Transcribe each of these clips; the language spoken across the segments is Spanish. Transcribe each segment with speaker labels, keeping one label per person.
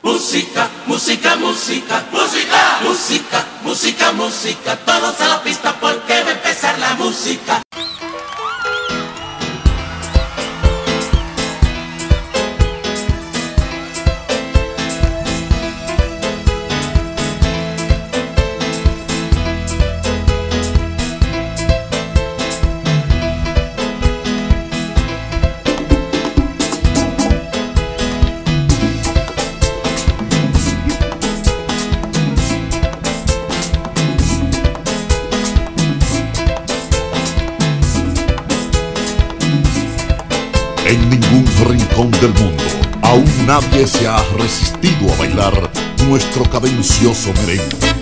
Speaker 1: Música, música, música, música, música, música, música. Todos a la pista porque va a empezar la música.
Speaker 2: En ningún rincón del mundo aún nadie se ha resistido a bailar nuestro cadencioso merengue.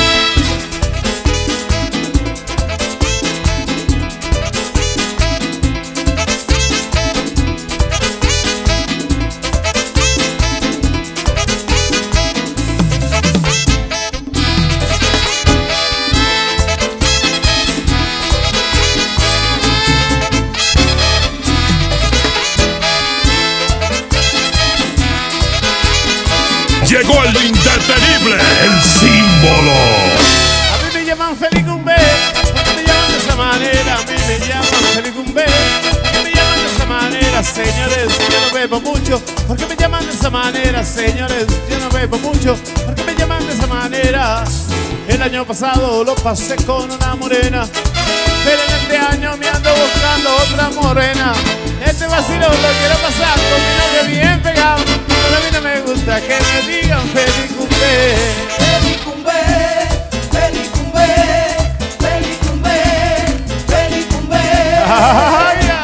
Speaker 3: Llegó el indetenible, el símbolo.
Speaker 4: A mí me llaman Felicumbe, porque me llaman de esa manera. A mí me llaman Felicumbe, porque me llaman de esa manera. Señores, yo no bebo mucho, porque me llaman de esa manera. Señores, yo no bebo mucho, porque me llaman de esa manera. El año pasado lo pasé con una morena, pero en este año me ando buscando otra morena. Este vacilo lo quiero pasar con mi novia bien pegado, pero a mí no me gusta que me digan Felicumbe.
Speaker 1: Felicumbe, Felicumbe, Felicumbe, Felicumbe.
Speaker 4: ¡Ay, ya!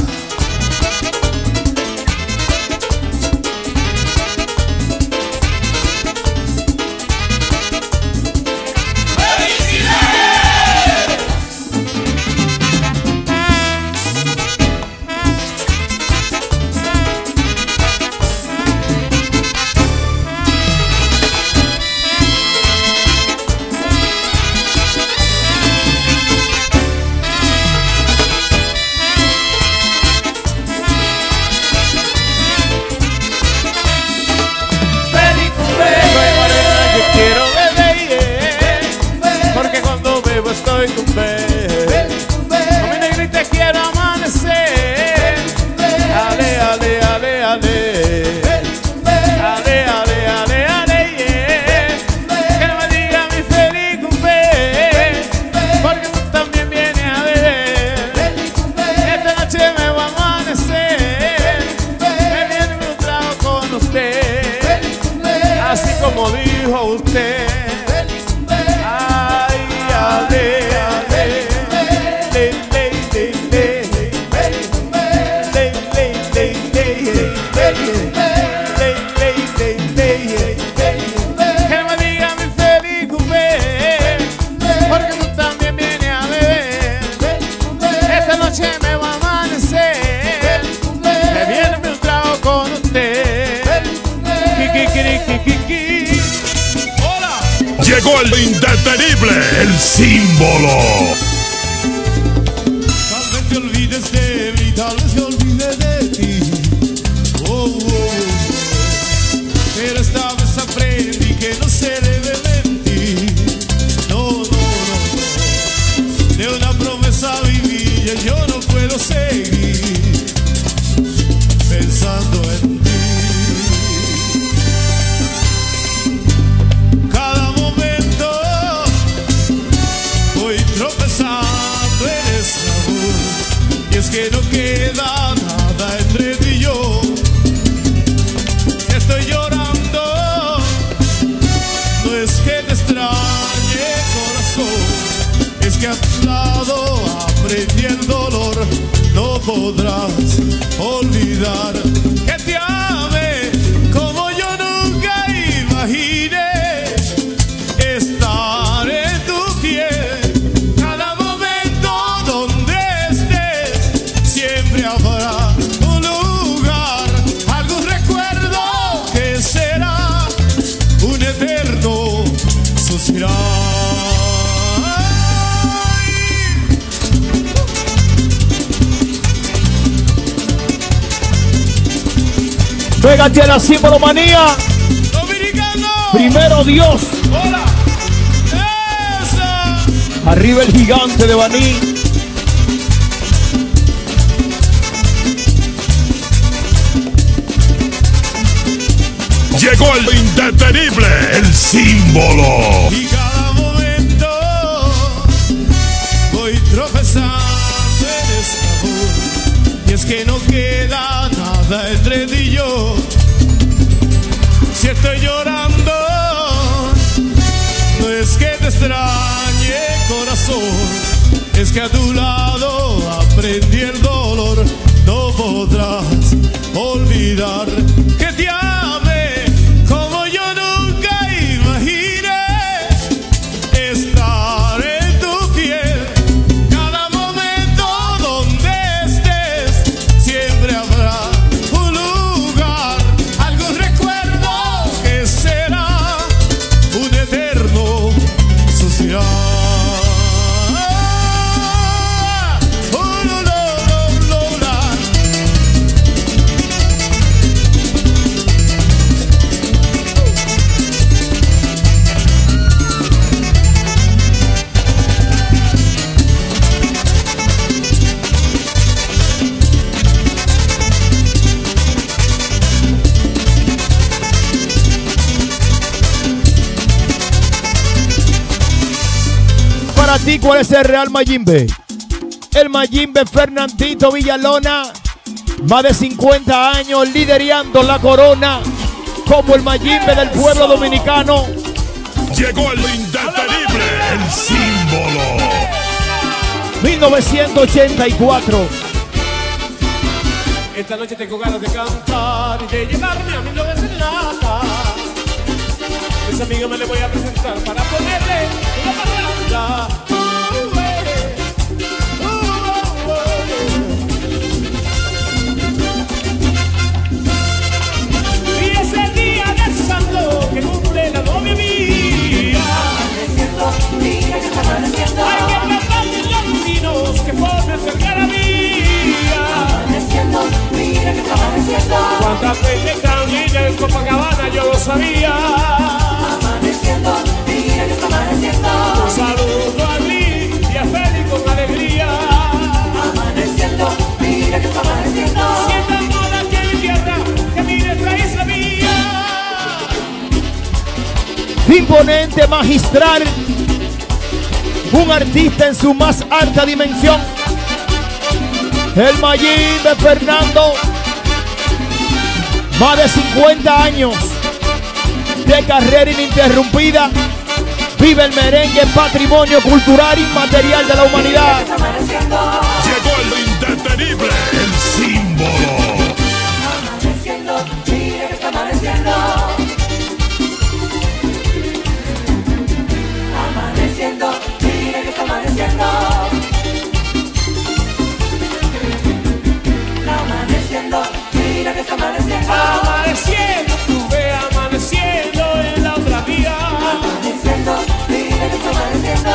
Speaker 4: Estoy con con mi negrita quiero amanecer. Ale, ale, ale, ale. Ale, ale, ale, ale, yeah. Que no me diga mi Felicumbe, porque tú también vienes a ver. Esta noche me voy a amanecer. Me viene un trago con usted, así como dijo usted.
Speaker 3: Llegó el indetenible, el símbolo.
Speaker 4: Tal vez te olvides de mí, tal vez te olvides de ti. Oh, oh, oh. Pero esta vez aprendí que no se debe mentir. No, no, no, no. De una promesa vivía, yo no puedo seguir pensando en ti. Y es que no queda nada entre ti y yo. Estoy llorando, no es que te extrañe, corazón, es que a tu lado aprendí el dolor. No podrás olvidar que te amé como yo nunca imaginé. Estar en tu piel. Habrá un lugar, algún recuerdo que será un eterno suspirar.
Speaker 5: Pégate a la símbolo manía. Primero Dios.
Speaker 4: ¡Hola! ¡Esa!
Speaker 5: Arriba el gigante de Baní.
Speaker 3: Llegó el indetenible, el símbolo.
Speaker 4: Y cada momento voy tropezando en esta voz. Y es que no queda nada entre ti y yo. Si estoy llorando, no es que te extrañe, corazón, es que a tu lado aprendí el dolor. No podrás olvidar que te amé como yo nunca imaginé. Estar en tu piel cada momento donde estés. Siempre habrá un lugar, algún recuerdo que será un eterno social.
Speaker 5: Para ti, ¿cuál es el real Mayimbe? El Mayimbe Fernandito Villalona, más de 50 años liderando la corona como el Mayimbe del pueblo dominicano.
Speaker 3: Llegó el indetenible, el símbolo.
Speaker 5: 1984.
Speaker 4: Esta noche tengo ganas de cantar y de llevarme a mi novia serenata. Esa amiga me le voy a presentar para ponerle una parranda. Y ese día de santo que cumple la novia mía,
Speaker 6: Mira que está amaneciendo.
Speaker 4: hay que plantarle los vecinos que formen cerca mía.
Speaker 6: Amaneciendo, mira que está amaneciendo.
Speaker 4: Cuántas veces cambié en Copacabana yo lo sabía.
Speaker 6: Amaneciendo, mira que está amaneciendo.
Speaker 4: Un saludo a Lee y a Félix con alegría.
Speaker 6: Amaneciendo, mira que está amaneciendo.
Speaker 4: Sienta moda que mi tierra, que mi nuestra isla mía.
Speaker 5: Imponente, magistral, un artista en su más alta dimensión. El Mayimbe Fernando, más de 50 años de carrera ininterrumpida. Vive el merengue, patrimonio cultural inmaterial de la humanidad.
Speaker 3: Llegó el indetenible, el símbolo.
Speaker 6: Amaneciendo, mira que está amaneciendo. Amaneciendo, mira que está amaneciendo. Amaneciendo, mira que está amaneciendo.
Speaker 4: Amaneciendo, tú ve amaneciendo en la otra vía.
Speaker 6: Amaneciendo, mira que está amaneciendo.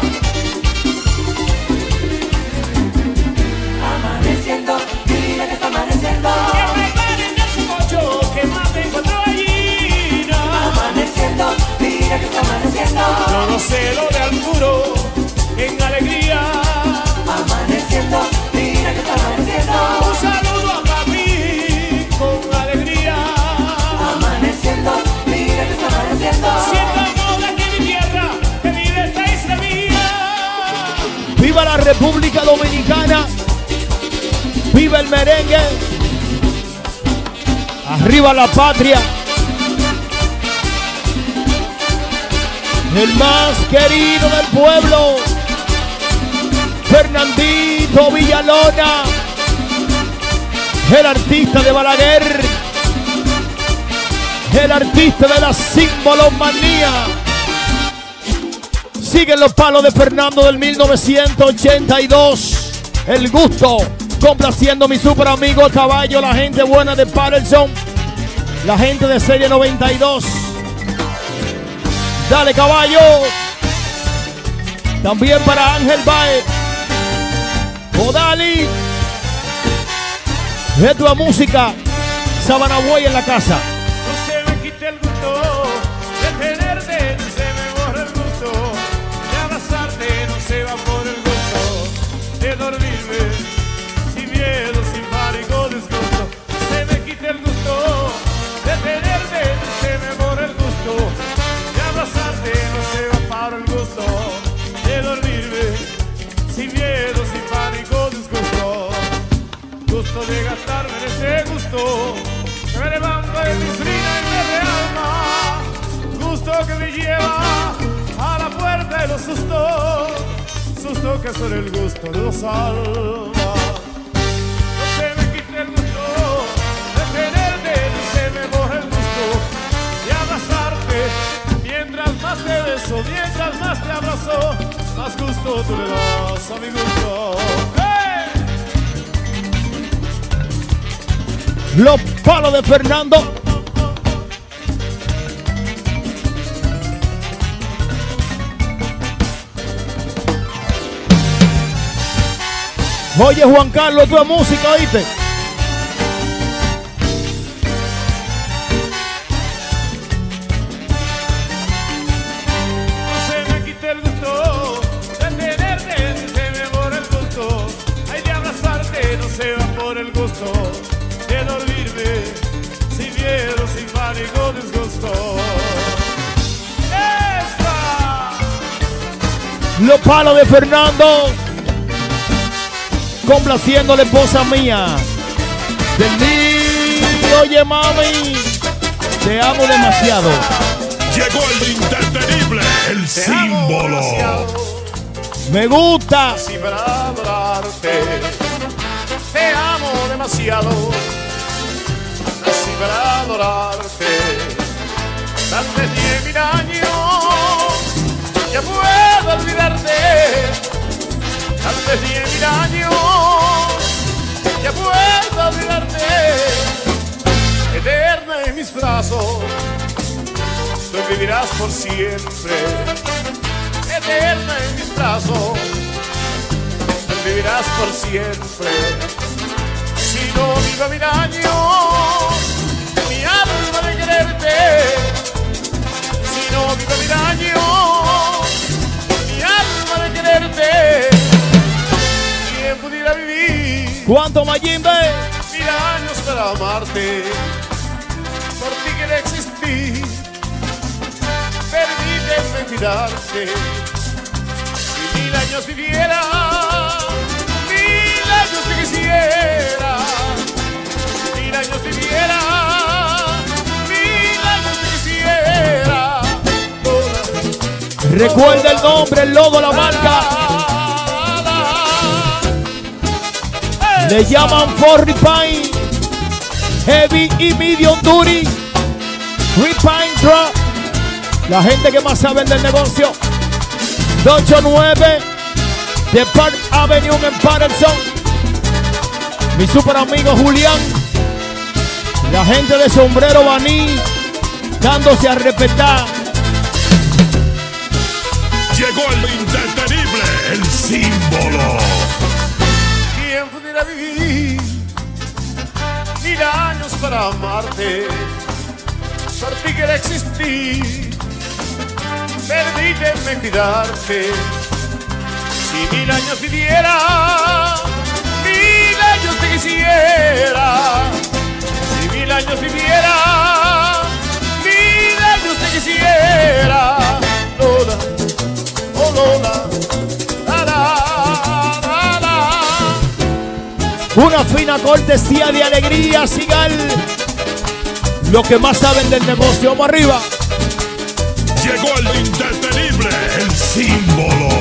Speaker 6: Amaneciendo, mira que está amaneciendo.
Speaker 4: Que me paren el sancocho, que maten cuatro gallinas.
Speaker 6: Amaneciendo, mira que está amaneciendo.
Speaker 4: Yo no sé lo de Arturo en alegría.
Speaker 6: Amaneciendo, mira que está amaneciendo.
Speaker 4: Un saludo a papi con alegría.
Speaker 6: Amaneciendo, mira que está amaneciendo.
Speaker 4: Sienta moda que mi tierra, que vive esta isla mía.
Speaker 5: Viva la República Dominicana. Viva el merengue. Arriba la patria. El más querido del pueblo, Fernandito Villalona, el artista de Balaguer, el artista de la símbolomanía. Siguen los palos de Fernando del 1982. El gusto, complaciendo a mi super amigo el caballo, la gente buena de Patterson, la gente de Serie 92. Dale, caballo. También para Ángel Baez. Odali. Esto es música. Sabana Boy en la casa.
Speaker 4: No se me quite el gusto de que solo el gusto lo salva. No se me quite el gusto de tenerte, ni se me borra el gusto de abrazarte. Mientras más te beso, mientras más te abrazo, más gusto tú le das a mi gusto. ¡Hey!
Speaker 5: Los palos de Fernando. Oye, Juan Carlos, tu música, ¿oíste?
Speaker 4: No se me quite el gusto de tenerte, ni se me borra el gusto. Hay de abrazarte, no se va por el gusto de dormirme sin miedo, sin pánico, disgusto. ¡Esta!
Speaker 5: Los palos de Fernando. Complaciendo a la esposa mía. Del día, oye mami, te amo demasiado.
Speaker 3: Llegó el indetenible, el
Speaker 4: Te amo
Speaker 3: símbolo.
Speaker 4: demasiado,
Speaker 5: Me gusta.
Speaker 4: así para adorarte. Te amo demasiado, así para adorarte. Darte 10.000 años, ya puedo olvidarte. Darte 10.000 años, ya puedo olvidarte. Eterna en mis brazos, tú vivirás por siempre. Eterna en mis brazos, tú vivirás por siempre. Si no vivo 1000 años, mi alma de quererte. Si no vivo 1000 años, mi alma de quererte. ¿Quién pudiera vivir
Speaker 5: ¿Cuánto, Mayimbe?
Speaker 4: 1000 años para amarte? Por ti quiero existir. Permíteme cuidarte. Si 1000 años viviera, 1000 años te quisiera. Si 1000 años viviera, 1000 años te quisiera.
Speaker 5: Recuerda el nombre, el logo, la marca. Le llaman for Repine, Heavy y Medium Duty, Repine Drop. La gente que más saben del negocio. 289 de Park Avenue en Patterson. Mi super amigo Julián. La gente de Sombrero Baní dándose a respetar.
Speaker 3: Llegó el indetenible, el símbolo.
Speaker 4: ¿Quién pudiera vivir 1000 años para amarte? Por ti quiero existir. Permíteme cuidarte. Si 1000 años viviera, 1000 años te quisiera. Si 1000 años viviera, 1000 años te quisiera. Lola, oh Lola, la la la la.
Speaker 5: Una fina cortesía de alegría, Sigal. Los que más saben del negocio, vamos arriba.
Speaker 3: Llegó el indetenible, el símbolo.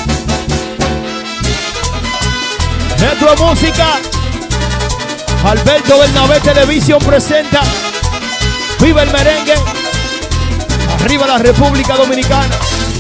Speaker 5: Metro Música. Alberto Bernabé Televisión presenta Viva el Merengue. Arriba la República Dominicana.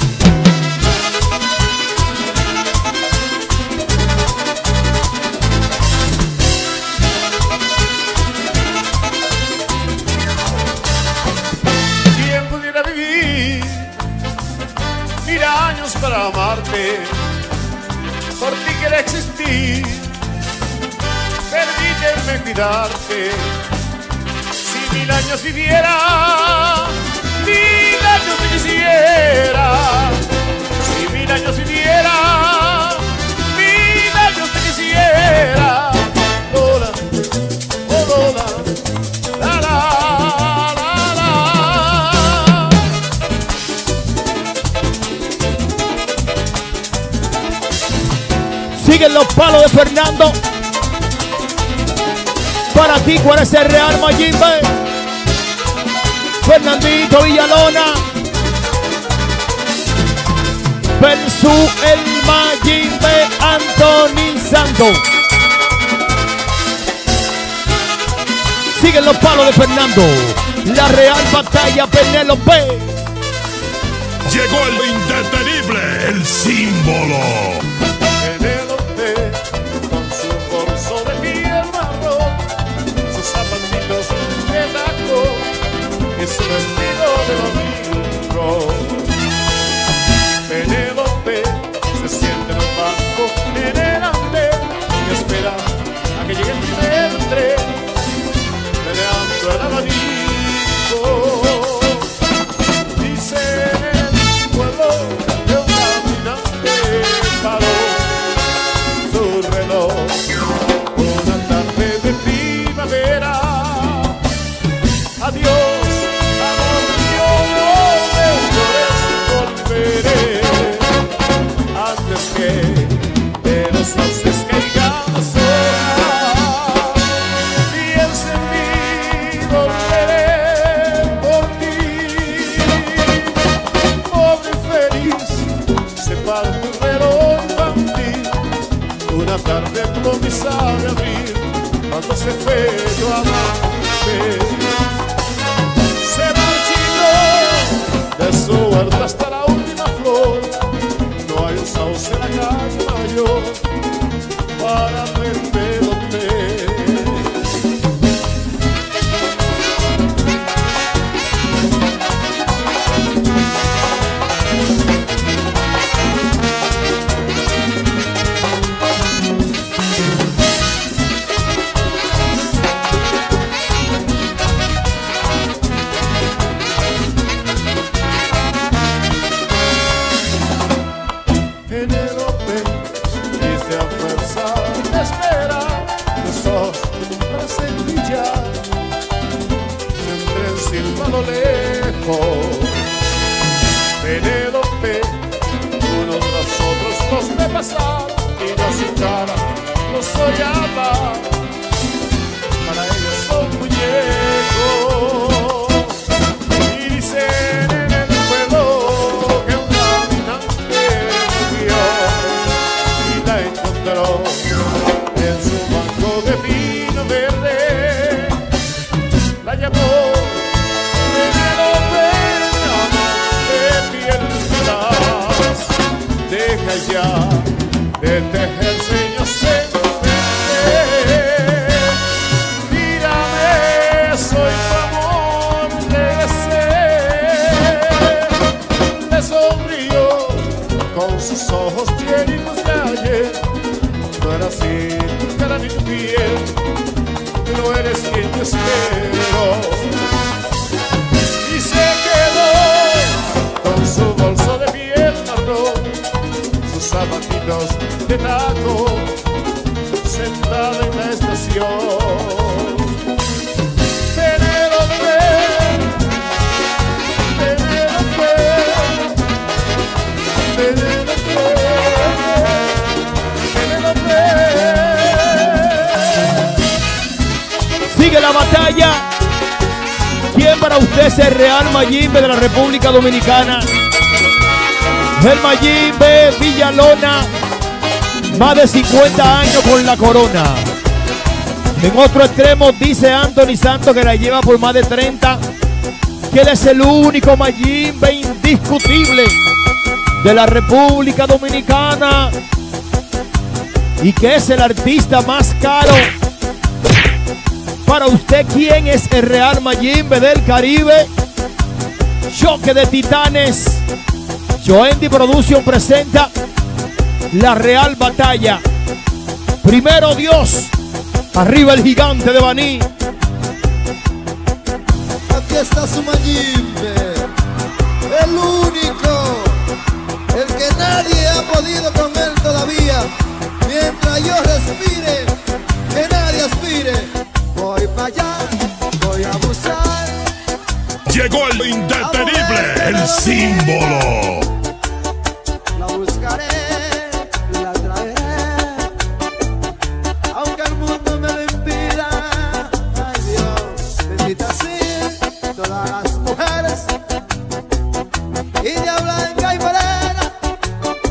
Speaker 4: ¿Quién pudiera vivir 1000 años para amarte? Por ti quiero existir. Permíteme cuidarte. Si 1000 años viviera, 1000 años te quisiera. Si 1000 años viviera, 1000 años te quisiera. Lola, oh Lola, la la la la.
Speaker 5: Siguen los palos de Fernando. Para ti, ¿cuál es el real Mayimbe? Fernandito Villalona. versus el Mayimbe Anthony Santos. Siguen los palos de Fernando. La Real Batalla Penélope.
Speaker 3: Llegó el indetenible, el símbolo.
Speaker 4: Penélope, con su bolso de piel marrón, sus zapatitos de taco y su vestido de domingo. Penélope se siente en un banco en el andén y espera a que llegue el tren, peleando el abanico. Dice el pueblo de un caminante paró su reloj una tarde de primavera. Adiós, amor mío, no me llores, volveré antes que de los sauces caigan las hojas. Piensa en mí, volveré por ti. Pobre infeliz, se parte un reloj infantil. Una tarde promesa de abril, cuando se fue yo amante. Se marchitó de su huerta hasta la última flor. No hay un sauce en la calle mayor para Penélope. Penélope, triste a fuerza de esperar, los ojos parecen brillar, siempre encima a lo lejos. Penélope, unos tras otros los ve pasar y no su cara los soñaba, para ella son muñecos. Y dicen en el pueblo que un caminante murió y la encontró en su banco de vino verde. La llamó Penélope, amante piel fugaz. Deja ya de tejerse inocente. Mírame, soy tu amor, le sonrió con sus ojos llenos de ayer. No era así tu cara ni tu piel, no eres quien yo espero. Y se quedó con su bolso de piel marrón, sus zapatitos de taco, sentada en la estación. Penélope, Penélope, Penélope, Penélope.
Speaker 5: Sigue la batalla. ¿Quién para usted es el Real Mayimbe de la República Dominicana? El Mayimbe Villalona, más de 50 años con la corona. En otro extremo dice Anthony Santos, que la lleva por más de 30, que él es el único Mayimbe indiscutible de la República Dominicana y que es el artista más caro. Para usted, ¿quién es el Real Mayimbe del Caribe? Choque de Titanes. Joendi Production presenta la Real Batalla. Primero Dios, arriba el gigante de Baní.
Speaker 7: Aquí está su Mayimbe, el único, el que nadie ha podido con él todavía. Mientras yo respire, que nadie aspire. Voy para allá, voy a buscar.
Speaker 3: Llegó el indetenible, el símbolo.
Speaker 7: La buscaré, la traeré, aunque el mundo me lo impida. Ay Dios, bendita sea todas las mujeres, y de blanca y morena,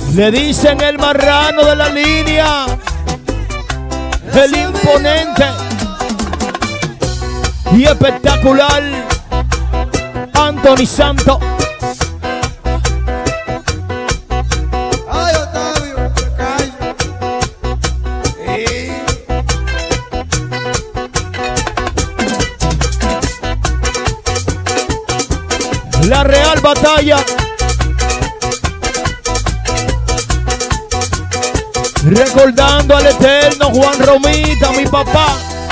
Speaker 5: Le dicen el marrano de la línea, el imponente y espectacular Anthony Santos.
Speaker 7: Ay, Octavio, calla.
Speaker 5: La Real Batalla. Recordando al eterno Juan Romita, mi papá.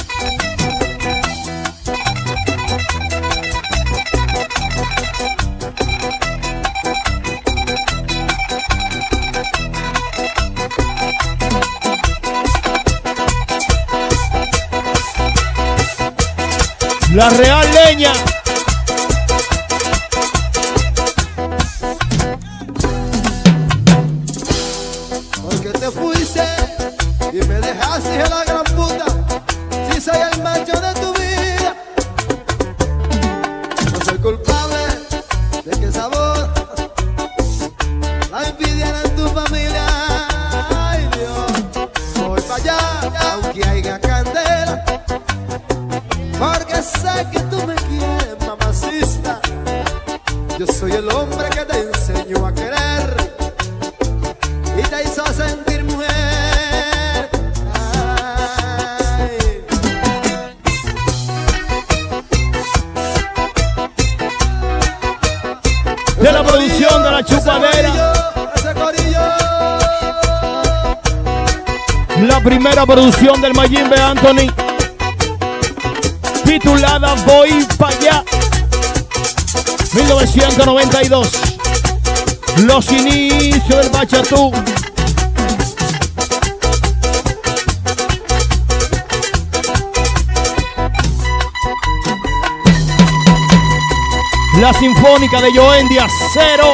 Speaker 5: La Real Leña.
Speaker 7: Porque te fuiste y me dejaste a la gran puta. Si soy el macho de tu vida, no soy culpable de que sabor la envidia en tu familia. Ay Dios, voy para allá aunque haya candela, porque sé que tú me quieres, mamacita. Yo soy el hombre que te enseñó a querer y te hizo sentir mujer. Ay.
Speaker 5: De la producción de la chupadera.
Speaker 7: Ese corillo.
Speaker 5: La primera producción del Mayimbe Anthony, titulada Voy Pa' Allá, 1992. Los inicios del bachatú. La Sinfónica de Joen de Acero.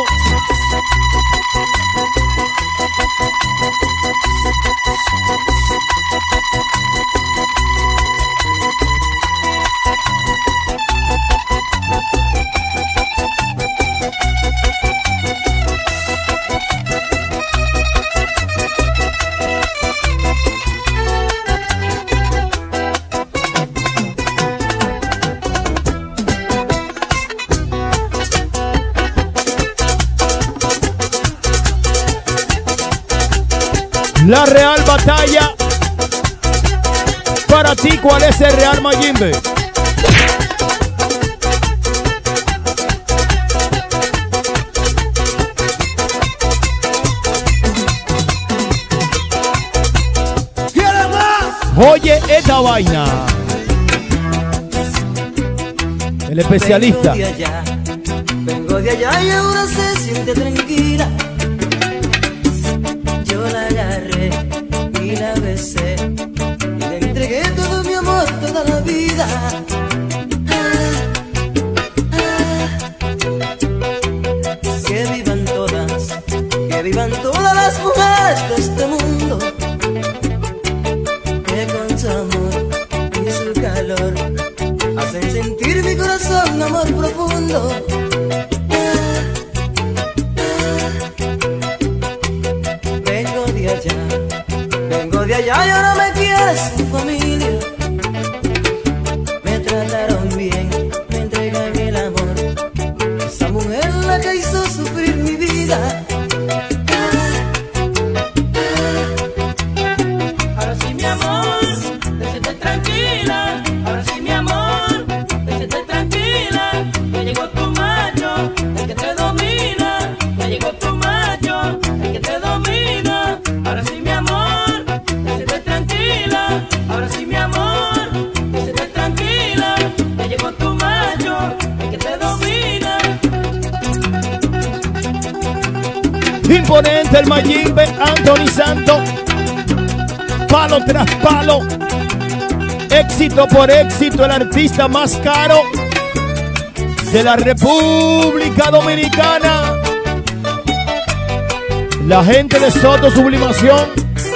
Speaker 5: La Real Batalla. Para ti, ¿cuál es el Real Mayimbe?
Speaker 7: ¿Quieres más?
Speaker 5: Oye esta vaina. El especialista.
Speaker 6: Vengo de allá y ahora se siente tranquila. Yo la agarré y la besé y le entregué todo mi amor, toda la vida. Que vivan todas las mujeres de este mundo, que con su amor y su calor hacen sentir mi corazón amor profundo. Vengo de allá y ahora me quiere su familia. Me trataron bien, me entregan el amor. Esa mujer la que hizo sufrir mi vida.
Speaker 1: Ahora sí mi amor, déjate tranquila. Ahora sí mi amor, déjate tranquila. Ya llegó tu macho, el que te domina. Ya llegó tu macho, el que te domina. Ahora sí mi amor, déjate tranquila. Ahora sí mi amor, déjate tranquila. Ya llegó tu macho, el que te domina.
Speaker 5: Imponente el Mayimbe Anthony Santos. Palo tras palo. Éxito por éxito, el artista más caro de la República Dominicana. La gente de Soto Sublimación,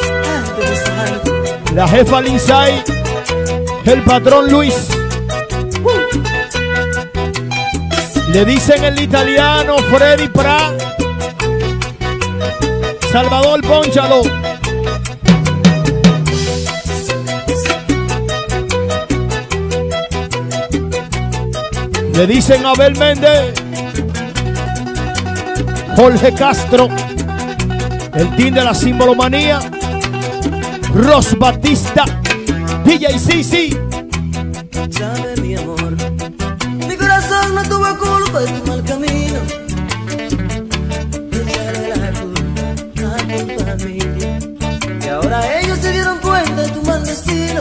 Speaker 5: la jefa Lindsay, el patrón Luis. Le dicen el italiano Freddy Pra. Salvador, pónchalo. Le dicen Abel Méndez, Jorge Castro, el team de la simbolomanía, Ros Batista, DJ Sisi.
Speaker 6: Sabe mi amor, mi corazón no tuvo culpa de tu mal camino. Echarle la culpa a tu familia, y ahora ellos se dieron cuenta de tu mal destino.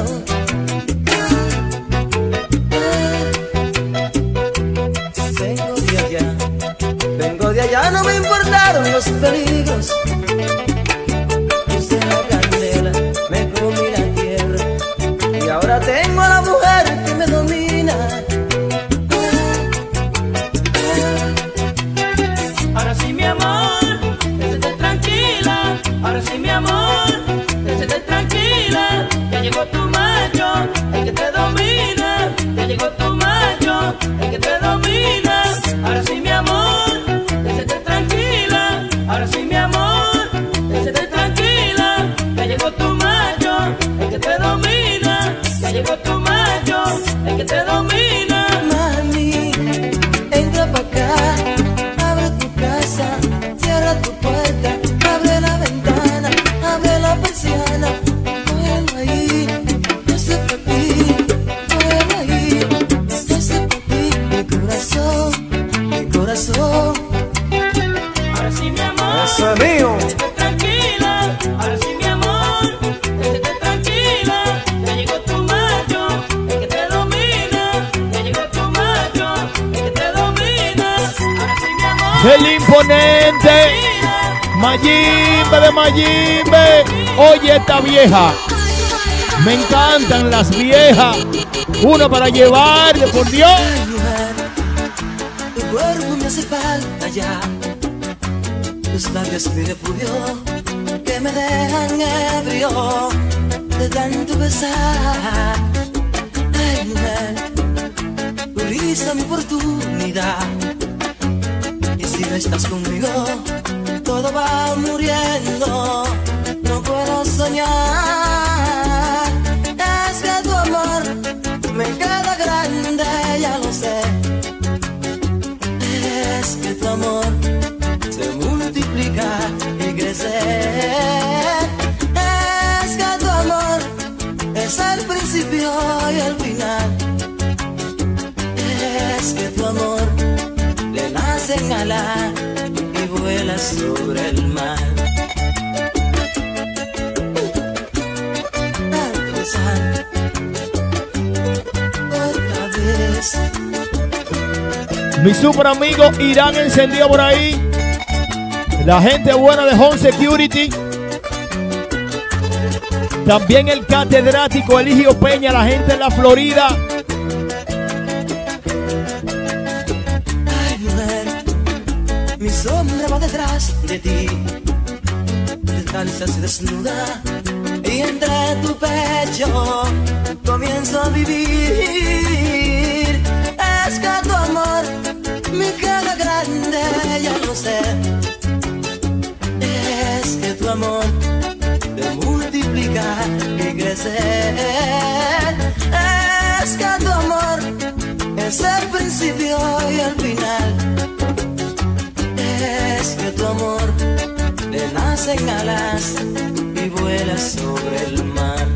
Speaker 6: Vengo de allá, no me importaron los peligros. Puse la candela, me comí la tierra, y ahora tengo a la mujer que me domina.
Speaker 1: Ahora sí mi amor, esté tranquila. Ahora sí mi amor, esté tranquila. Ya llegó tu macho, el que te domina. Ya llegó tu macho, el que te domina. Ahora sí mi amor, esté tranquila. Ahora sí mi amor, esté tranquila. Ya llegó tu macho, el que te domina. Ya llegó tu macho, el que te domina.
Speaker 6: Mami, entra pa' acá, abre tu casa, cierra tu puerta, abre la ventana, abre la persiana. Cógelo ahí, yo sé pa' ti, cógelo ahí, yo sé pa' ti. Mi corazón, mi corazón.
Speaker 1: Ahora sí mi amor,
Speaker 6: Eso es mío.
Speaker 1: esté tranquila. Ahora sí mi amor, esté tranquila. Ya llegó tu macho, el que te domina. Ya llegó tu macho, el que te domina. Ahora sí mi amor,
Speaker 5: El imponente Mayimbe de Mayimbe. Oye esta vieja, me encantan las viejas. Una para llevarle, por Dios.
Speaker 6: Ay, mujer, tu cuerpo me hace falta ya. Tus labios mi refugio, que me dejan ebrio de tanto besar. Ay, mujer, tu risa mi oportunidad. Y si no estás conmigo, todo va muriendo. No puedo soñar. Es que tu amor me queda grande, ya lo sé. Es que tu amor se multiplica y crece. Es que tu amor es el principio y el final. Es que tu amor le nacen alas y vuela sobre el mar. Tanto sal, otra vez.
Speaker 5: Mi super amigo Irán encendido por ahí. La gente buena de Home Security. También el catedrático Eligio Peña, la gente de la Florida.
Speaker 6: Ay, mujer, mi sombra va detrás de ti. Descalza se desnuda y entre tu pecho comienzo a vivir. Es que tu amor me queda grande, ya lo sé. Es que tu amor te multiplica y crece. Es que tu amor es el principio y el final. Es que tu amor le nacen alas y vuela sobre el mar.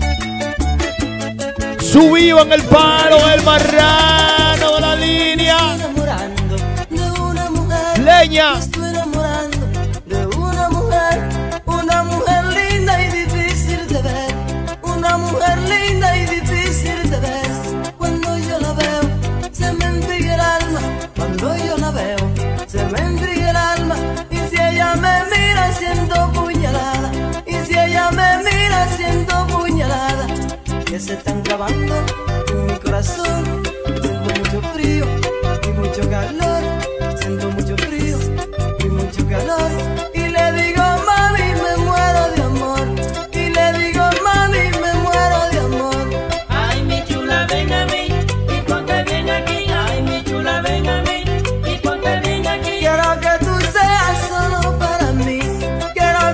Speaker 5: Subido en el palo, el marrano de la línea.
Speaker 6: Enamorando de una mujer.
Speaker 5: Leña.
Speaker 6: Me estoy enamorando de una mujer linda y difícil de ver. Una mujer linda y difícil de ver. Cuando yo la veo, se me enfría el alma. Cuando yo la veo, se me enfría el alma. Y si ella me mira, siento puñalada. Y si ella me mira, siento puñalada. Que se están clavando en mi corazón. Siento mucho frío y mucho calor. Siento mucho frío y mucho calor. Y le digo, mami, me muero de amor. Y le digo, mami, me muero de amor.
Speaker 1: ay mi chula ven a mí y ponte bien aquí. Ay mi chula ven a mí y ponte bien aquí.
Speaker 6: Quiero que tú seas solo para mí. Quiero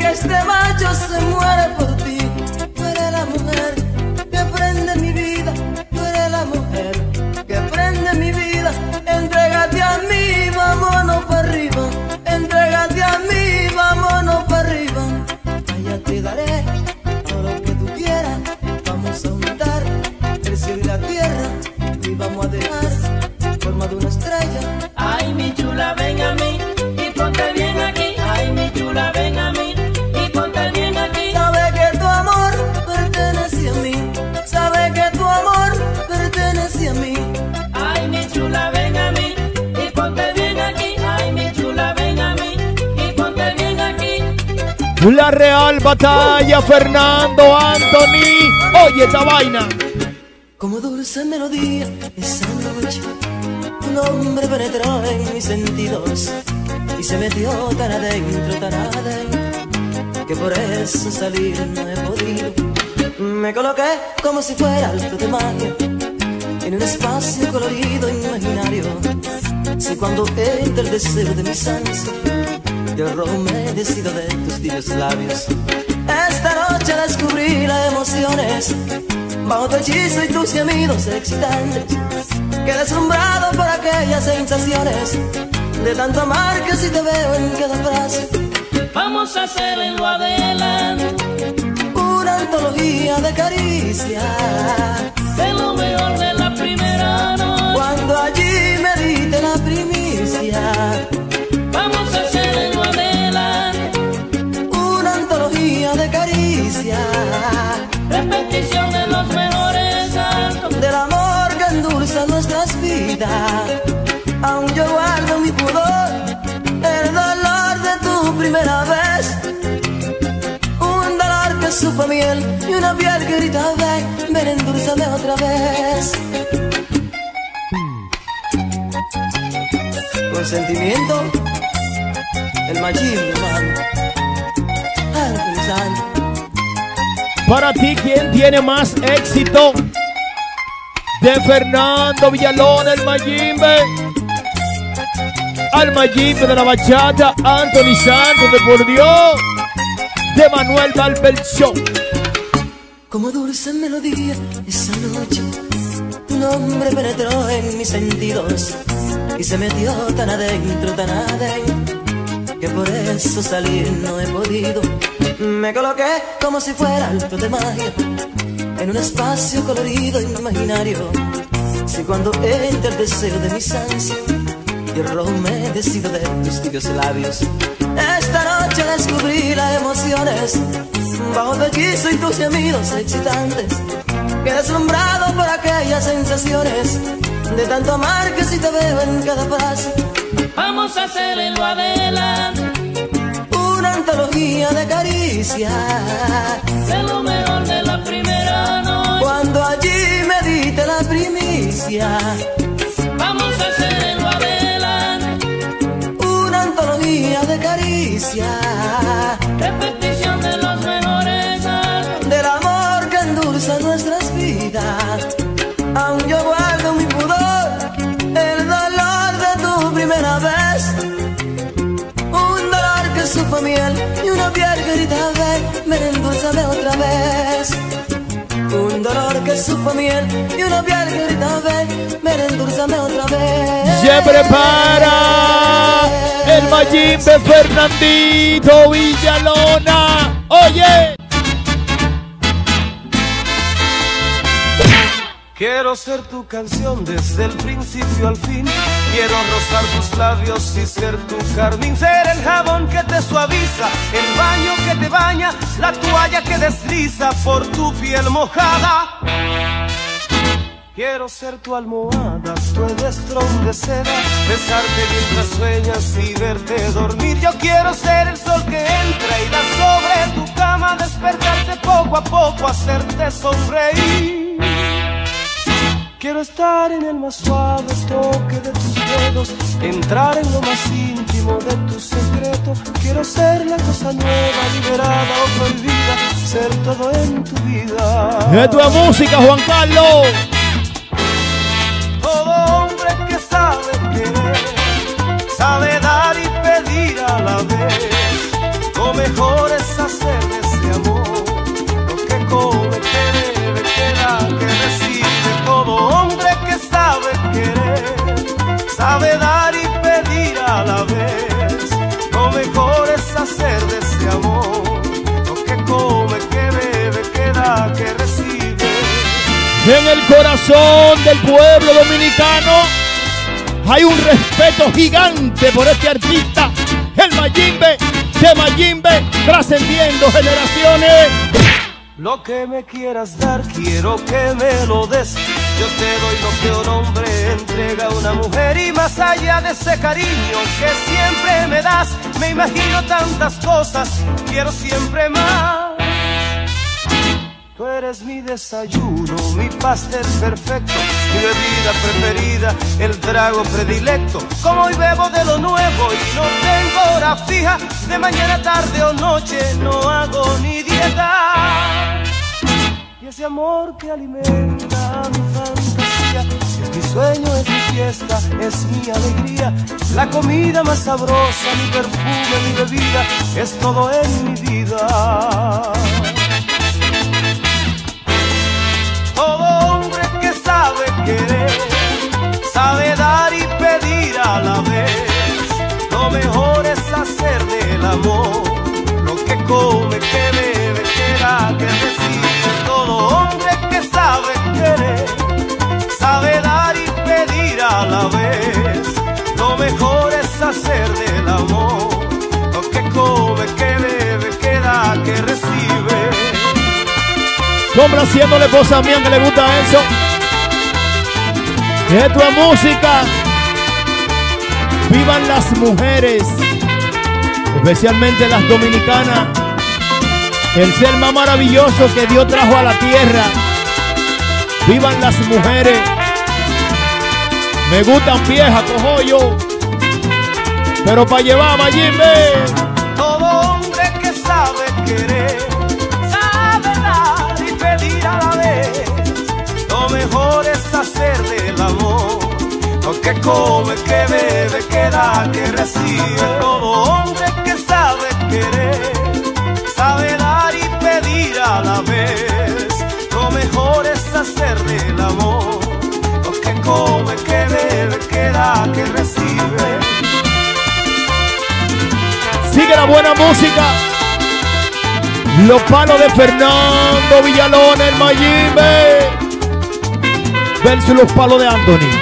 Speaker 6: este macho se muere por ti. Tú eres la mujer que prende mi vida. Tú eres la mujer que prende mi vida. Entrégate a mí, vámonos para arriba. Entrégate a mí, vámonos para arriba. Allá te daré todo lo que tú quieras. Vamos a untar el cielo y la tierra y vamos a dejar forma de una estrella.
Speaker 1: Ay, mi chula, ven a mí y ponte bien aquí. Ay, mi chula, ven a mí y ponte bien aquí.
Speaker 6: Sabe que tu amor pertenece a mí. Sabe que tu amor pertenece a mí.
Speaker 1: Ay, mi chula, ven a mí y ponte bien aquí. Ay, mi chula, ven a mí y ponte bien aquí.
Speaker 5: La Real Batalla, Fernando Anthony. Oye esta vaina.
Speaker 6: Como dulce melodía esa noche, tu nombre penetró en mis sentidos y se metió tan adentro, que por eso salir no he podido. Me coloqué como si fuera algo de magia en un espacio colorido imaginario. Si cuando entra el deseo de mis ansias, yo romedecido de tus tibios labios. Esta noche descubrí las emociones bajo tu hechizo y tus gemidos excitantes. Quedé deslumbrado por aquellas sensaciones de tanto amar que si te veo en cada frase.
Speaker 1: Vamos a hacerlo adelante,
Speaker 6: Una antología de caricias
Speaker 1: de lo mejor de la primera noche.
Speaker 6: cuando allí me diste la primicia.
Speaker 1: Vamos a hacerlo adelante,
Speaker 6: Una antología de caricias
Speaker 1: repetición de los mejores actos.
Speaker 6: del amor que endulza nuestras vidas. Aún yo guardo mi pudor, el dolor de tu primera vez. Un dolor que supo a miel y una piel que grita ven, ven endulzame otra vez. Con sentimiento, el machismo, hermano. Anthony Santos.
Speaker 5: Para ti, ¿quién tiene más éxito? De Fernando Villalona, el Mayimbe. Al Mayimbe de la bachata, Anthony Santos de Por Dios. De Manuel Valverchón.
Speaker 6: Como dulce melodía esa noche, tu nombre penetró en mis sentidos y se metió tan adentro, que por eso salir no he podido. Me coloqué como si fuera algo de magia en un espacio colorido imaginario. Si cuando entra el deseo de mis ansias, yo romedecido de tus tibios labios. Esta noche descubrí las emociones bajo tu hechizo y tus gemidos excitantes. Quedé deslumbrado por aquellas sensaciones de tanto amar que si te veo en cada frase.
Speaker 1: Vamos a hacerlo adelante,
Speaker 6: Una antología de caricias
Speaker 1: de lo mejor de la primera noche.
Speaker 6: cuando allí me diste la primicia.
Speaker 1: Vamos a hacerlo adelante,
Speaker 6: Una antología de caricias
Speaker 1: repetición de los mejores actos.
Speaker 6: del amor que endulza nuestras vidas. Aún yo guardo mi pudor, el dolor de tu primera vez. Un dolor que supo a miel y una piel que grita ven, endulzame otra vez. Un dolor que supo a miel y una piel que grita ven, endulzame otra vez.
Speaker 5: Se prepara el Mayimbe Fernandito Villalona. Oye.
Speaker 8: Quiero ser tu canción desde el principio al fin. Quiero rozar tus labios y ser tu carmín. Ser el jabón que te suaviza, el baño que te baña, la toalla que desliza por tu piel mojada. Quiero ser tu almohada, tu edestrón de seda, besarte mientras sueñas y verte dormir. Yo quiero ser el sol que entra y da sobre tu cama, despertarte poco a poco, hacerte sonreír. Quiero estar en el más suave toque de tus dedos, entrar en lo más íntimo de tu secreto. Quiero ser la cosa nueva, liberada o prohibida, ser todo en tu vida.
Speaker 5: Esto es música, Juan Carlos.
Speaker 8: Todo hombre que sabe querer, sabe dar y pedir a la vez. No mejor es hacer de ese amor lo que come, que debe, que da, que recibe. Todo hombre que sabe querer, sabe dar y pedir a la vez. Lo mejor es hacer de ese amor lo que come, que bebe, que da, que recibe.
Speaker 5: En el corazón del pueblo dominicano hay un respeto gigante por este artista, el Mayimbe, de Mayimbe, trascendiendo generaciones.
Speaker 8: Lo que me quieras dar, quiero que me lo des. Yo te doy lo que un hombre entrega a una mujer. Y más allá de ese cariño que siempre me das, me imagino tantas cosas, quiero siempre más. Tú eres mi desayuno, mi pastel perfecto, mi bebida preferida, el trago predilecto. Como hoy bebo de lo nuevo y no tengo hora fija, de mañana, tarde o noche no hago ni dieta. Y ese amor que alimenta mi fantasía es mi sueño, es mi fiesta, es mi alegría. La comida más sabrosa, mi perfume, mi bebida, es todo en mi vida. Todo hombre que sabe querer, sabe dar y pedir a la vez. Lo mejor es hacer del amor lo que come, que bebe, que da, que recibe. Todo hombre que sabe querer, sabe dar y pedir a la vez. Lo mejor es hacer del amor lo que come, que bebe, que da, que recibe.
Speaker 5: Complaciéndole cosas mías que le gusta eso. Esto es música. Vivan las mujeres, especialmente las dominicanas. El ser más maravilloso que Dios trajo a la tierra. Vivan las mujeres. Me gustan viejas, cojo yo, pero para llevar a Mayimbe.
Speaker 8: Todo hombre que sabe querer, sabe dar y pedir a la vez. Lo mejor es hacer del amor lo que come, que bebe, que da, que recibe. Todo hombre que sabe querer, sabe dar y pedir a la vez. Lo mejor es hacer del amor lo que come, que bebe, que da, que recibe.
Speaker 5: Sigue la buena música. Los palos de Fernando Villalona, el Mayimbe, versus los palos de Anthony.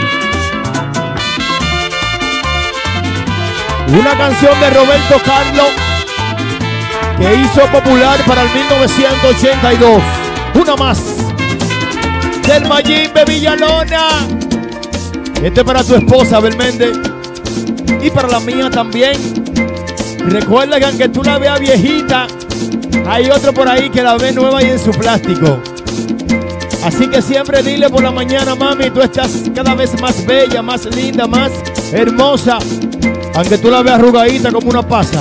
Speaker 5: Una canción de Roberto Carlos que hizo popular para el 1982. Una más del Mayimbe Villalona. Este es para tu esposa, Abel Méndez, y para la mía también. Recuerda que aunque tú la veas viejita, hay otro por ahí que la ve nueva y en su plástico. Así que siempre dile por la mañana: mami, tú estás cada vez más bella, más linda, más hermosa, aunque tú la veas arrugadita como una pasa.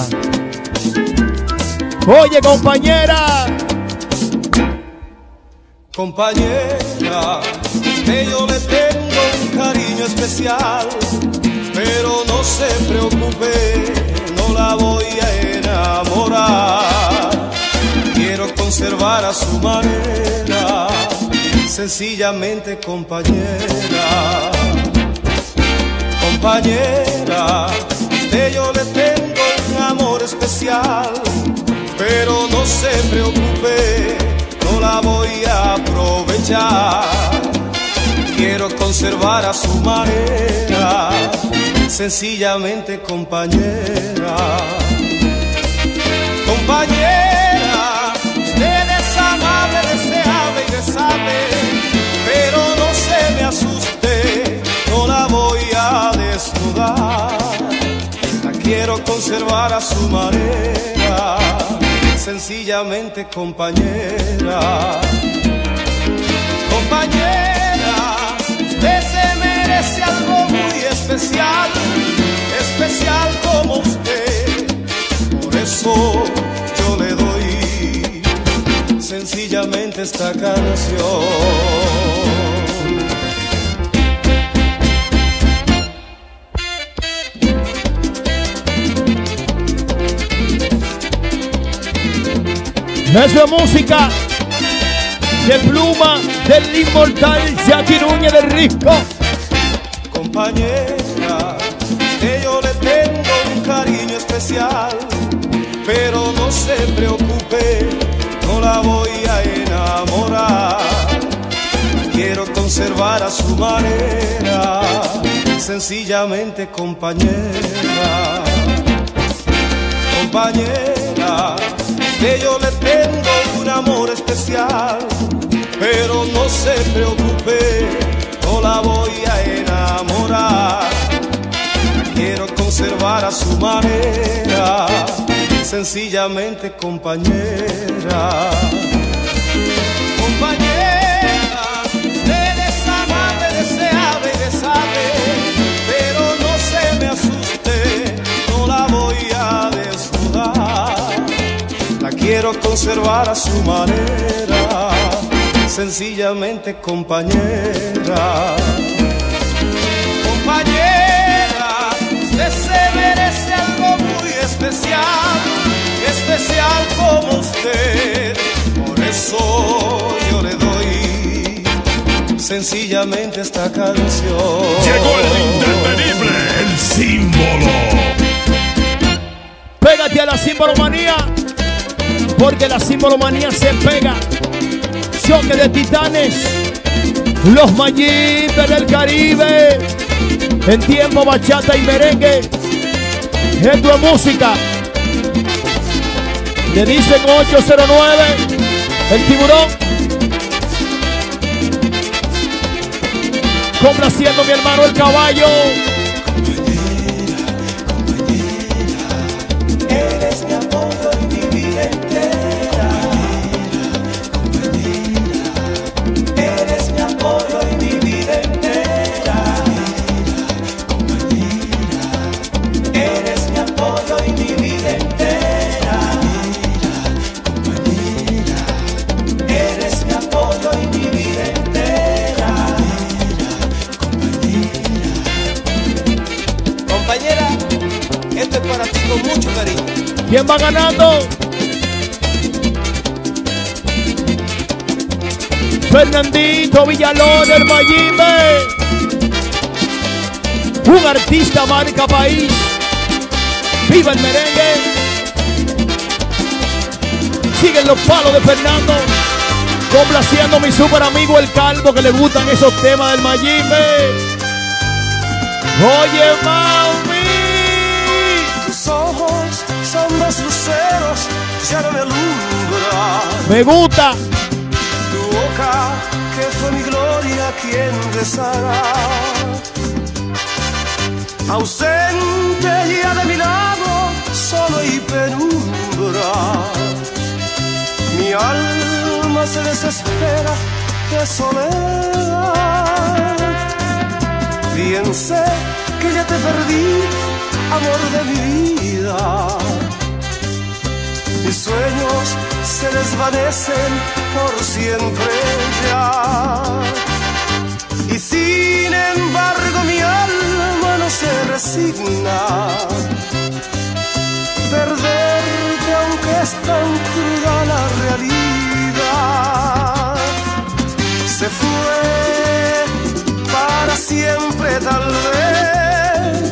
Speaker 5: Oye, compañera.
Speaker 8: Compañera, que yo le tengo un cariño especial, pero no se preocupe, no la voy a enamorar. Quiero conservar a su manera, sencillamente compañera. Compañera, que yo le tengo un amor especial, pero no se preocupe, no la voy a aprovechar. Quiero conservar a su manera, sencillamente compañera. Compañera, usted es amable, deseable y deseable, pero no se me asuste, no la voy a desnudar. La quiero conservar a su manera, sencillamente compañera. Compañera, usted se merece algo muy especial, especial como usted. Por eso yo le doy sencillamente esta canción.
Speaker 5: Eso es música de pluma del inmortal Jackie Núñez del Risco.
Speaker 8: Compañera, que yo le tengo un cariño especial, pero no se preocupe, no la voy a enamorar. Quiero conservar a su manera, sencillamente compañera. Compañera, que yo le tengo un amor especial, pero no se preocupe, no la voy a enamorar. Quiero conservar a su manera, sencillamente compañera. Compañera, usted es amante, deseable y desabe, pero no se me asuste, no la voy a desnudar. La quiero conservar a su manera, sencillamente compañera. Compañera, usted se merece algo muy especial, especial como usted. Por eso yo le doy sencillamente esta canción.
Speaker 3: Llegó el indetenible, el símbolo.
Speaker 5: Pégate a la simbolomanía, porque la simbolomanía se pega. Choque de titanes, los Mayimbe del Caribe, en tiempo bachata y merengue. Esto es música. Le dicen 809, el tiburón. Complaciendo mi hermano el caballo.
Speaker 8: Eres mi apoyo y mi vida entera. Eres mi apoyo y mi vida entera. Eres mi apoyo y mi vida entera. Eres mi apoyo y mi vida entera. Compañera, esto es para ti con mucho cariño.
Speaker 5: ¿Quién va ganando? Fernandito Villalón, el Mayimbe. Un artista marca país. ¡Viva el merengue! Siguen los palos de Fernando. Complaciendo a mi super amigo el Calvo, que le gustan esos temas del Mayimbe. Oye, mami.
Speaker 8: Tus ojos son dos luceros, ya no me alumbra.
Speaker 5: Me gusta.
Speaker 8: Tu boca, que fue mi gloria, ¿quién besará? Ausente ya de mi lado, solo y penumbra. Mi alma se desespera de soledad. Bien sé que ya te perdí, amor de mi vida. Mis sueños se desvanecen por siempre ya. Y sin embargo mi alma no se resigna. Perderte aunque es tan cruda la realidad. Se fue para siempre tal vez,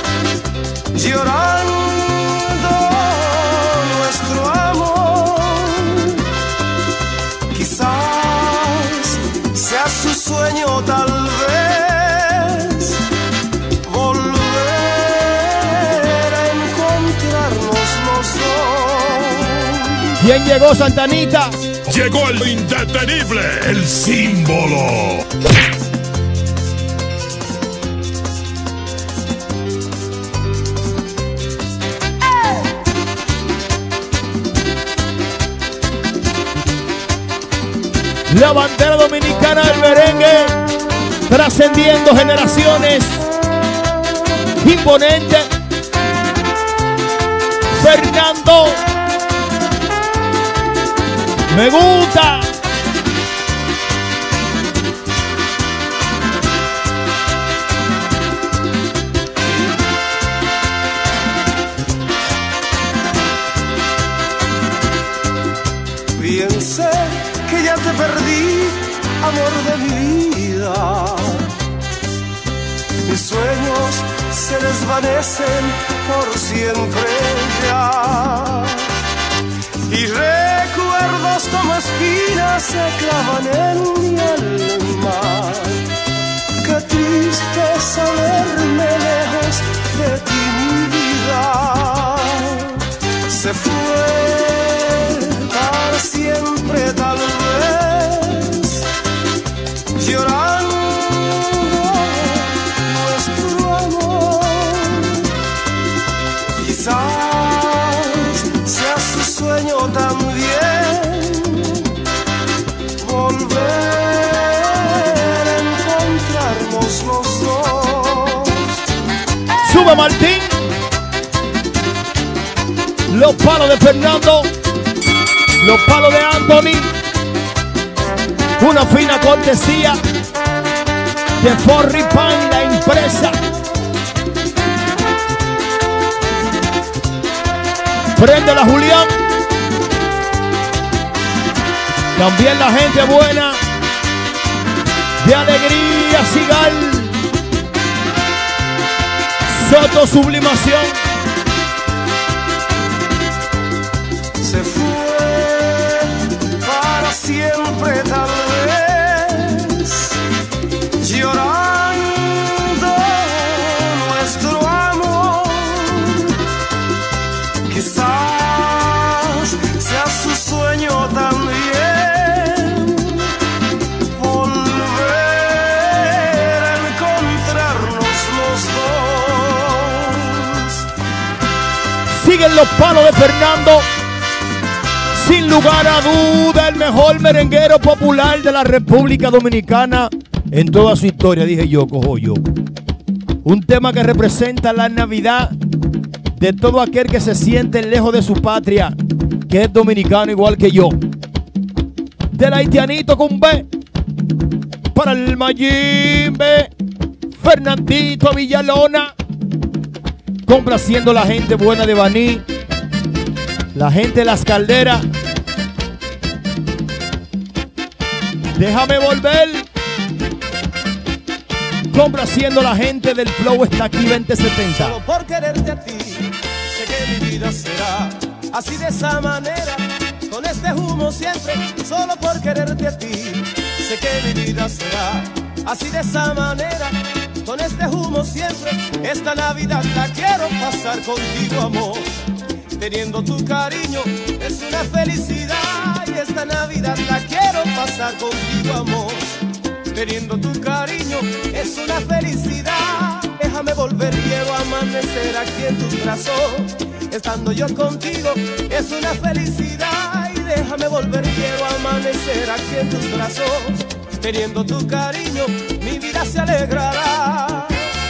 Speaker 8: llorando nuestro amor. Quizás sea su sueño tal vez, volver a encontrarnos los dos.
Speaker 5: ¿Quién llegó, Santanita?
Speaker 3: Llegó el indetenible, el símbolo.
Speaker 5: La bandera dominicana del merengue, trascendiendo generaciones. Imponente. Fernando. Me gusta.
Speaker 8: te perdí, amor de mi vida. Mis sueños se desvanecen por siempre ya. Y recuerdos como espinas se clavan en mi alma. Qué tristeza verme lejos de ti, mi vida. Se fue para siempre tal vez, llorando nuestro amor. Quizás sea su sueño también volver a encontrarnos los dos.
Speaker 5: Sube Martín. Los palos de Fernando, los palos de Anthony, una fina cortesía de Forry Pan, la empresa. Prende la Julián. También la gente buena de Alegría Sigal, Soto Sublimación.
Speaker 8: Se fue para siempre tal vez, llorando nuestro amor. Quizás sea su sueño también volver a encontrarnos los dos.
Speaker 5: Siguen los palos de Fernando. Sin lugar a duda, el mejor merenguero popular de la República Dominicana en toda su historia, dije yo, cojo yo. Un tema que representa la Navidad de todo aquel que se siente lejos de su patria, que es dominicano igual que yo. Del haitianito con B, para el Mayimbe, Fernandito Villalona, complaciendo la gente buena de Baní, la gente de Las Calderas. Déjame volver. Complaciendo la gente del Flow Está Aquí 2070.
Speaker 8: Solo por quererte a ti, sé que mi vida será así de esa manera, con este humo siempre. Solo por quererte a ti, sé que mi vida será así de esa manera, con este humo siempre. Esta Navidad la quiero pasar contigo, amor. Teniendo tu cariño es una felicidad, y esta Navidad la quiero pasar contigo, amor. Teniendo tu cariño es una felicidad. Déjame volver, quiero amanecer aquí en tus brazos. Estando yo contigo es una felicidad, y déjame volver, quiero amanecer aquí en tus brazos. Teniendo tu cariño mi vida se alegrará.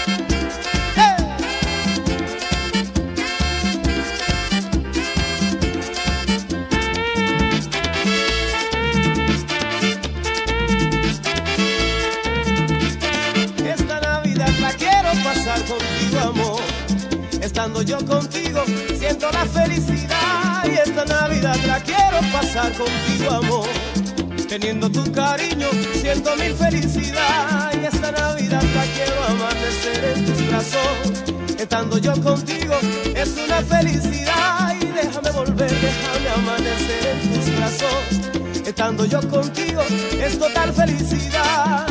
Speaker 8: Contigo, amor, estando yo contigo siento la felicidad, y esta Navidad la quiero pasar contigo, amor. Teniendo tu cariño siento mi felicidad, y esta Navidad la quiero amanecer en tus brazos. Estando yo contigo es una felicidad, y déjame volver, déjame amanecer en tus brazos. Estando yo contigo es total felicidad.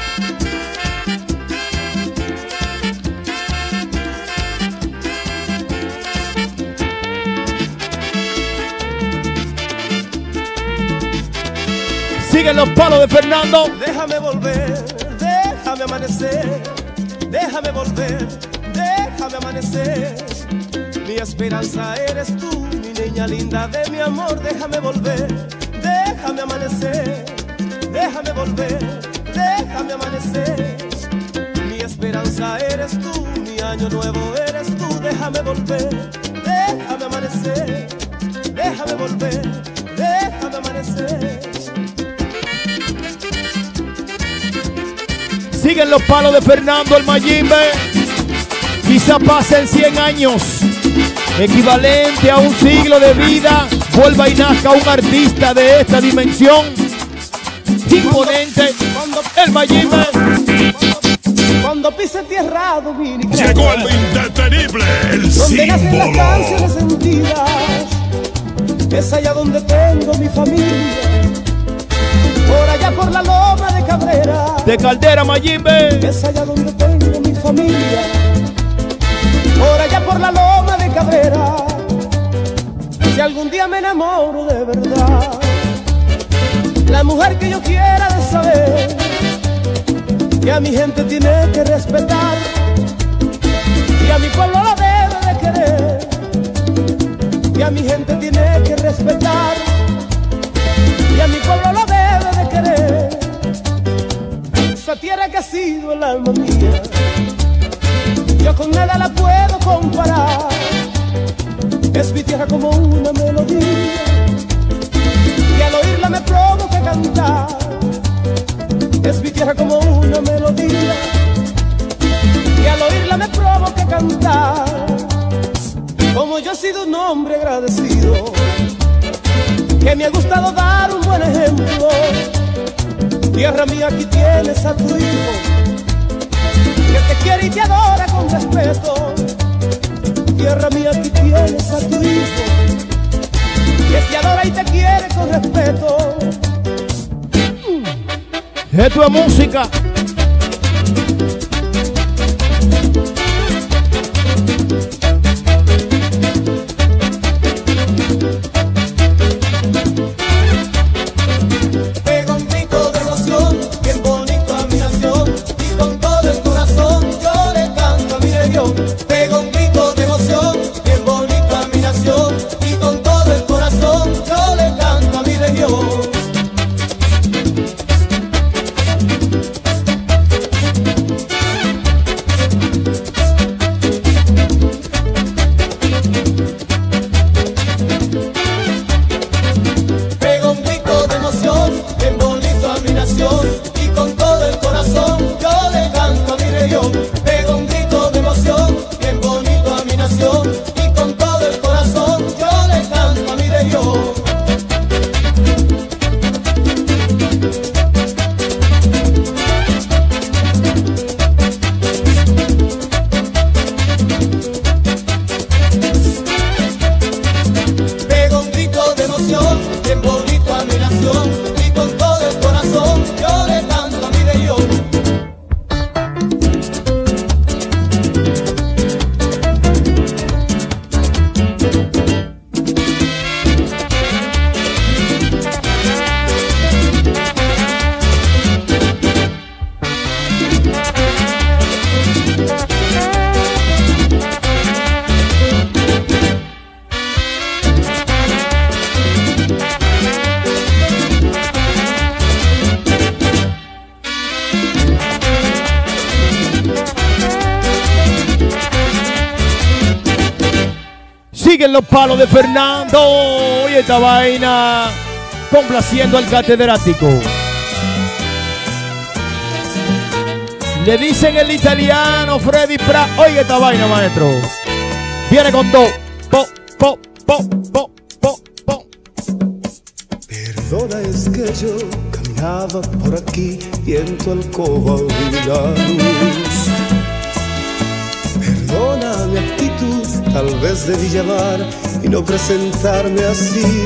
Speaker 5: Siguen los palos de Fernando.
Speaker 8: Déjame volver, déjame amanecer. Déjame volver, déjame amanecer. Mi esperanza eres tú, mi niña linda de mi amor. Déjame volver, déjame amanecer. Déjame volver, déjame amanecer. Mi esperanza eres tú, mi año nuevo eres tú. Déjame volver, déjame amanecer. Déjame volver, déjame amanecer.
Speaker 5: Siguen los palos de Fernando el Mayimbe. Quizá pasen 100 años, equivalente a un siglo de vida, vuelva y nazca un artista de esta dimensión. imponente, el Mayimbe.
Speaker 8: Cuando pise tierra dominicana,
Speaker 3: Llegó el indetenible, el
Speaker 8: donde nacen las
Speaker 3: símbolo.
Speaker 8: canciones sentidas, es allá donde tengo mi familia, por allá por la loma de Cabrera,
Speaker 5: De Caldera, Mayimbe.
Speaker 8: es allá donde tengo mi familia, por allá por la loma de Cabrera. Si algún día me enamoro de verdad, la mujer que yo quiera de saber, que a mi gente tiene que respetar y a mi pueblo lo debe de querer, que a mi gente tiene que respetar y a mi pueblo lo debe de querer. Esa tierra que ha sido el alma mía, yo con nada la puedo comparar. Es mi tierra como una melodía y al oírla me provoca cantar. Es mi tierra como una melodía y al oírla me provoca cantar. Como yo he sido un hombre agradecido, que me ha gustado dar un buen ejemplo. Tierra mía, aquí tienes a tu hijo, que te quiere y te adora con respeto. Tierra mía, aquí tienes a tu hijo, que te adora y te quiere con respeto.
Speaker 5: Esto es música.
Speaker 8: Pega un grito de emoción, bien bonito a mi nación, y con todo el corazón yo le canto a mi región. Pega un grito de emoción, bien bonito a mi nación, y con todo el corazón yo le canto a mi región. Pega un grito de emoción, bien bonito a mi nación, y con todo el corazón yo le canto a mi región. Pega un grito de emoción, bien bonito a mi nación, y con todo el corazón yo le canto a mi región. Pega un grito de emoción, bien bonito a mi nación, y con todo el corazón yo le canto a mi región.
Speaker 5: Siguen los palos de Fernando. Y esta vaina complaciendo al catedrático. Le dicen el italiano Freddy Pra. Oiga esta vaina, maestro. Viene con do. Po, po, po, po, po, po.
Speaker 8: Perdona, es que yo caminaba por aquí y en tu alcoba vi la luz. Perdona mi actitud, tal vez debí llamar y no presentarme así.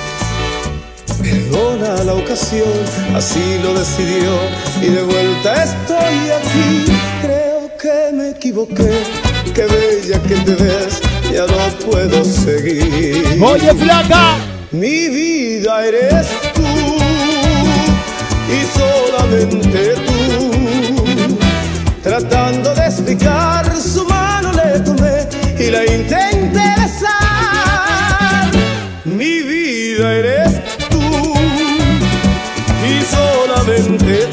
Speaker 8: Perdona la ocasión, así lo decidió y de vuelta estoy aquí. Creo que me equivoqué, qué bella que te ves, ya no puedo seguir.
Speaker 5: Oye, flaca.
Speaker 8: Mi vida eres tú y solamente tú. Tratando de explicar, su mano le tomé y la intenté besar. Mi vida eres tú y solamente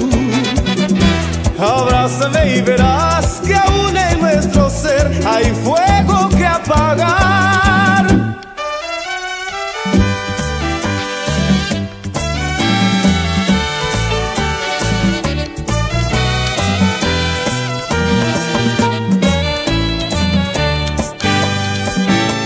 Speaker 8: tú. Abrázame y verás que aún en nuestro ser hay fuego que apagar.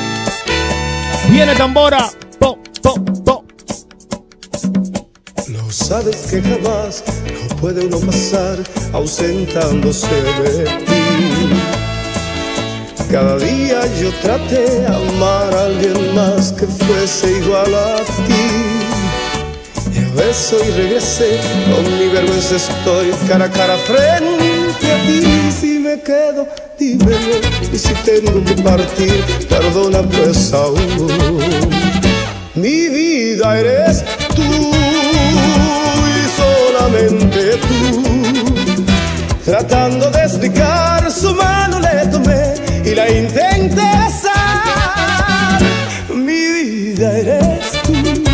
Speaker 5: Viene tambora. Po, po, po.
Speaker 8: sabes que jamás no puede uno pasar ausentándose de ti. Cada día yo traté amar a alguien más que fuese igual a ti. Y a veces hoy regresé, con mi vergüenza estoy cara a cara frente a ti. Si me quedo, dímelo, y si tengo que partir, perdona pues aún. Mi vida eres tú y solamente tú. Tratando de explicar, su mano le tomé y la intenté besar. Mi vida eres tú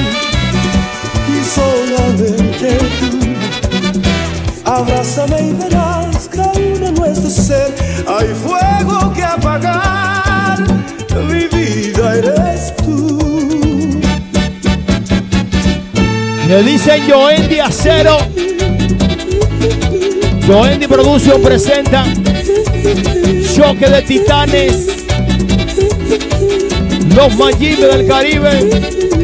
Speaker 8: y solamente tú. Abrázame y verás que aún en nuestro ser hay fuego que apagar. Mi vida eres tú.
Speaker 5: Le dicen Joendy Acero. Joendy Production presenta Choque de Titanes, los Mayimbe del Caribe.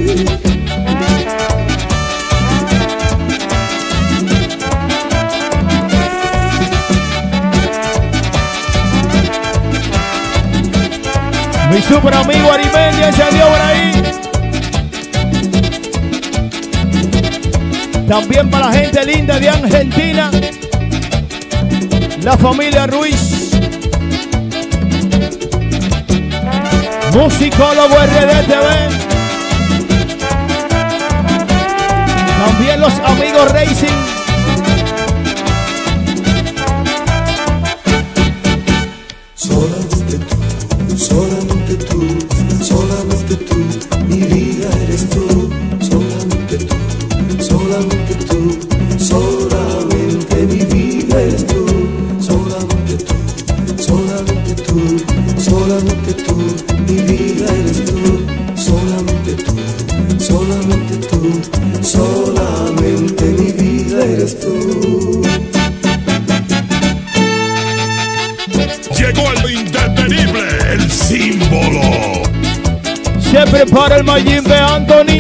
Speaker 5: Mi super amigo Arimedia se dio por ahí. También para la gente linda de Argentina, la familia Ruiz, musicólogo RDTV, también los amigos Racing.
Speaker 8: Solamente tú, solamente tú, solamente tú, mi vida eres tú. Solamente tú, solamente tú, solamente mi vida eres tú. Solamente tú, solamente tú, solamente tú, mi vida eres tú. Solamente tú, solamente tú, solamente mi vida eres tú.
Speaker 3: Llegó el indetenible, el símbolo.
Speaker 5: Se prepara el Mayimbe Anthony,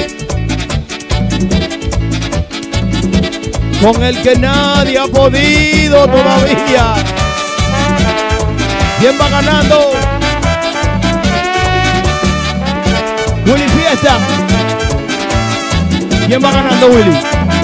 Speaker 5: con el que nadie ha podido todavía. ¿Quién va ganando? Willy Fiesta. ¿Quién va ganando, Willy?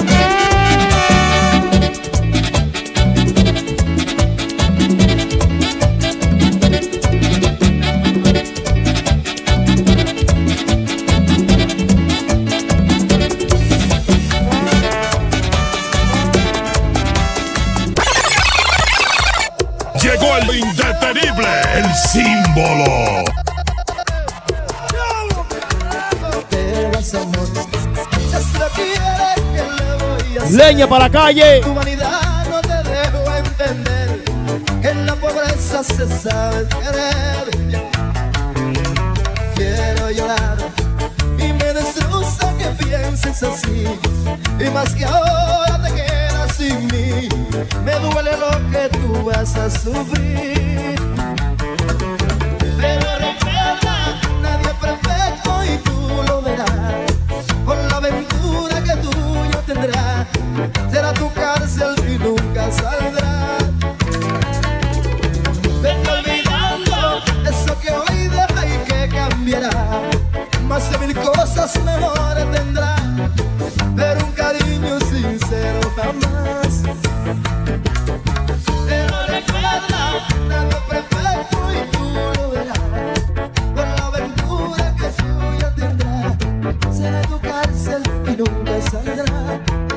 Speaker 3: Llegó el indetenible, el símbolo.
Speaker 5: Leña para la calle.
Speaker 7: Tu vanidad no te dejo entender que en la pobreza se sabe querer. Quiero llorar y me destroza que pienses así. Y más que ahora te quedas sin mí, me duele lo que tú vas a sufrir. Pero recuerda, nadie es perfecto y tú lo verás. Con la aventura que tuyo tendrás, será tu cárcel y nunca saldrás. Vete olvidando eso que hoy deja y que cambiará. Más de 1000 cosas mejores tendrás, pero un cariño sincero jamás. Pero recuerda, nadie es perfecto y tú lo verás. Con la aventura que tuya tendrás, será tu cárcel y nunca saldrá.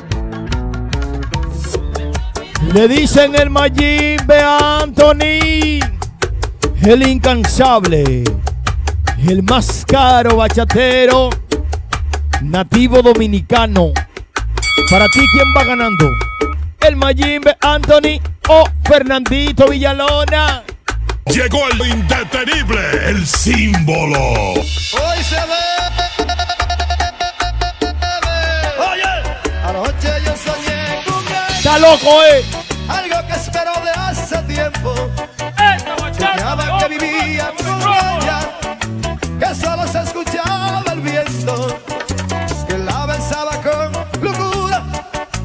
Speaker 5: Le dicen el Mayimbe Anthony, el incansable, el más caro bachatero nativo dominicano. Para ti, ¿quién va ganando? ¿El Mayimbe Anthony o Fernandito Villalona?
Speaker 3: Llegó el indetenible, el símbolo.
Speaker 7: Hoy se ve. Oye, anoche yo soñé con ella.
Speaker 5: Está loco,
Speaker 7: Algo que espero de hace tiempo. Soñaba que vivía con ella, que solo se escuchaba el viento, que la besaba con locura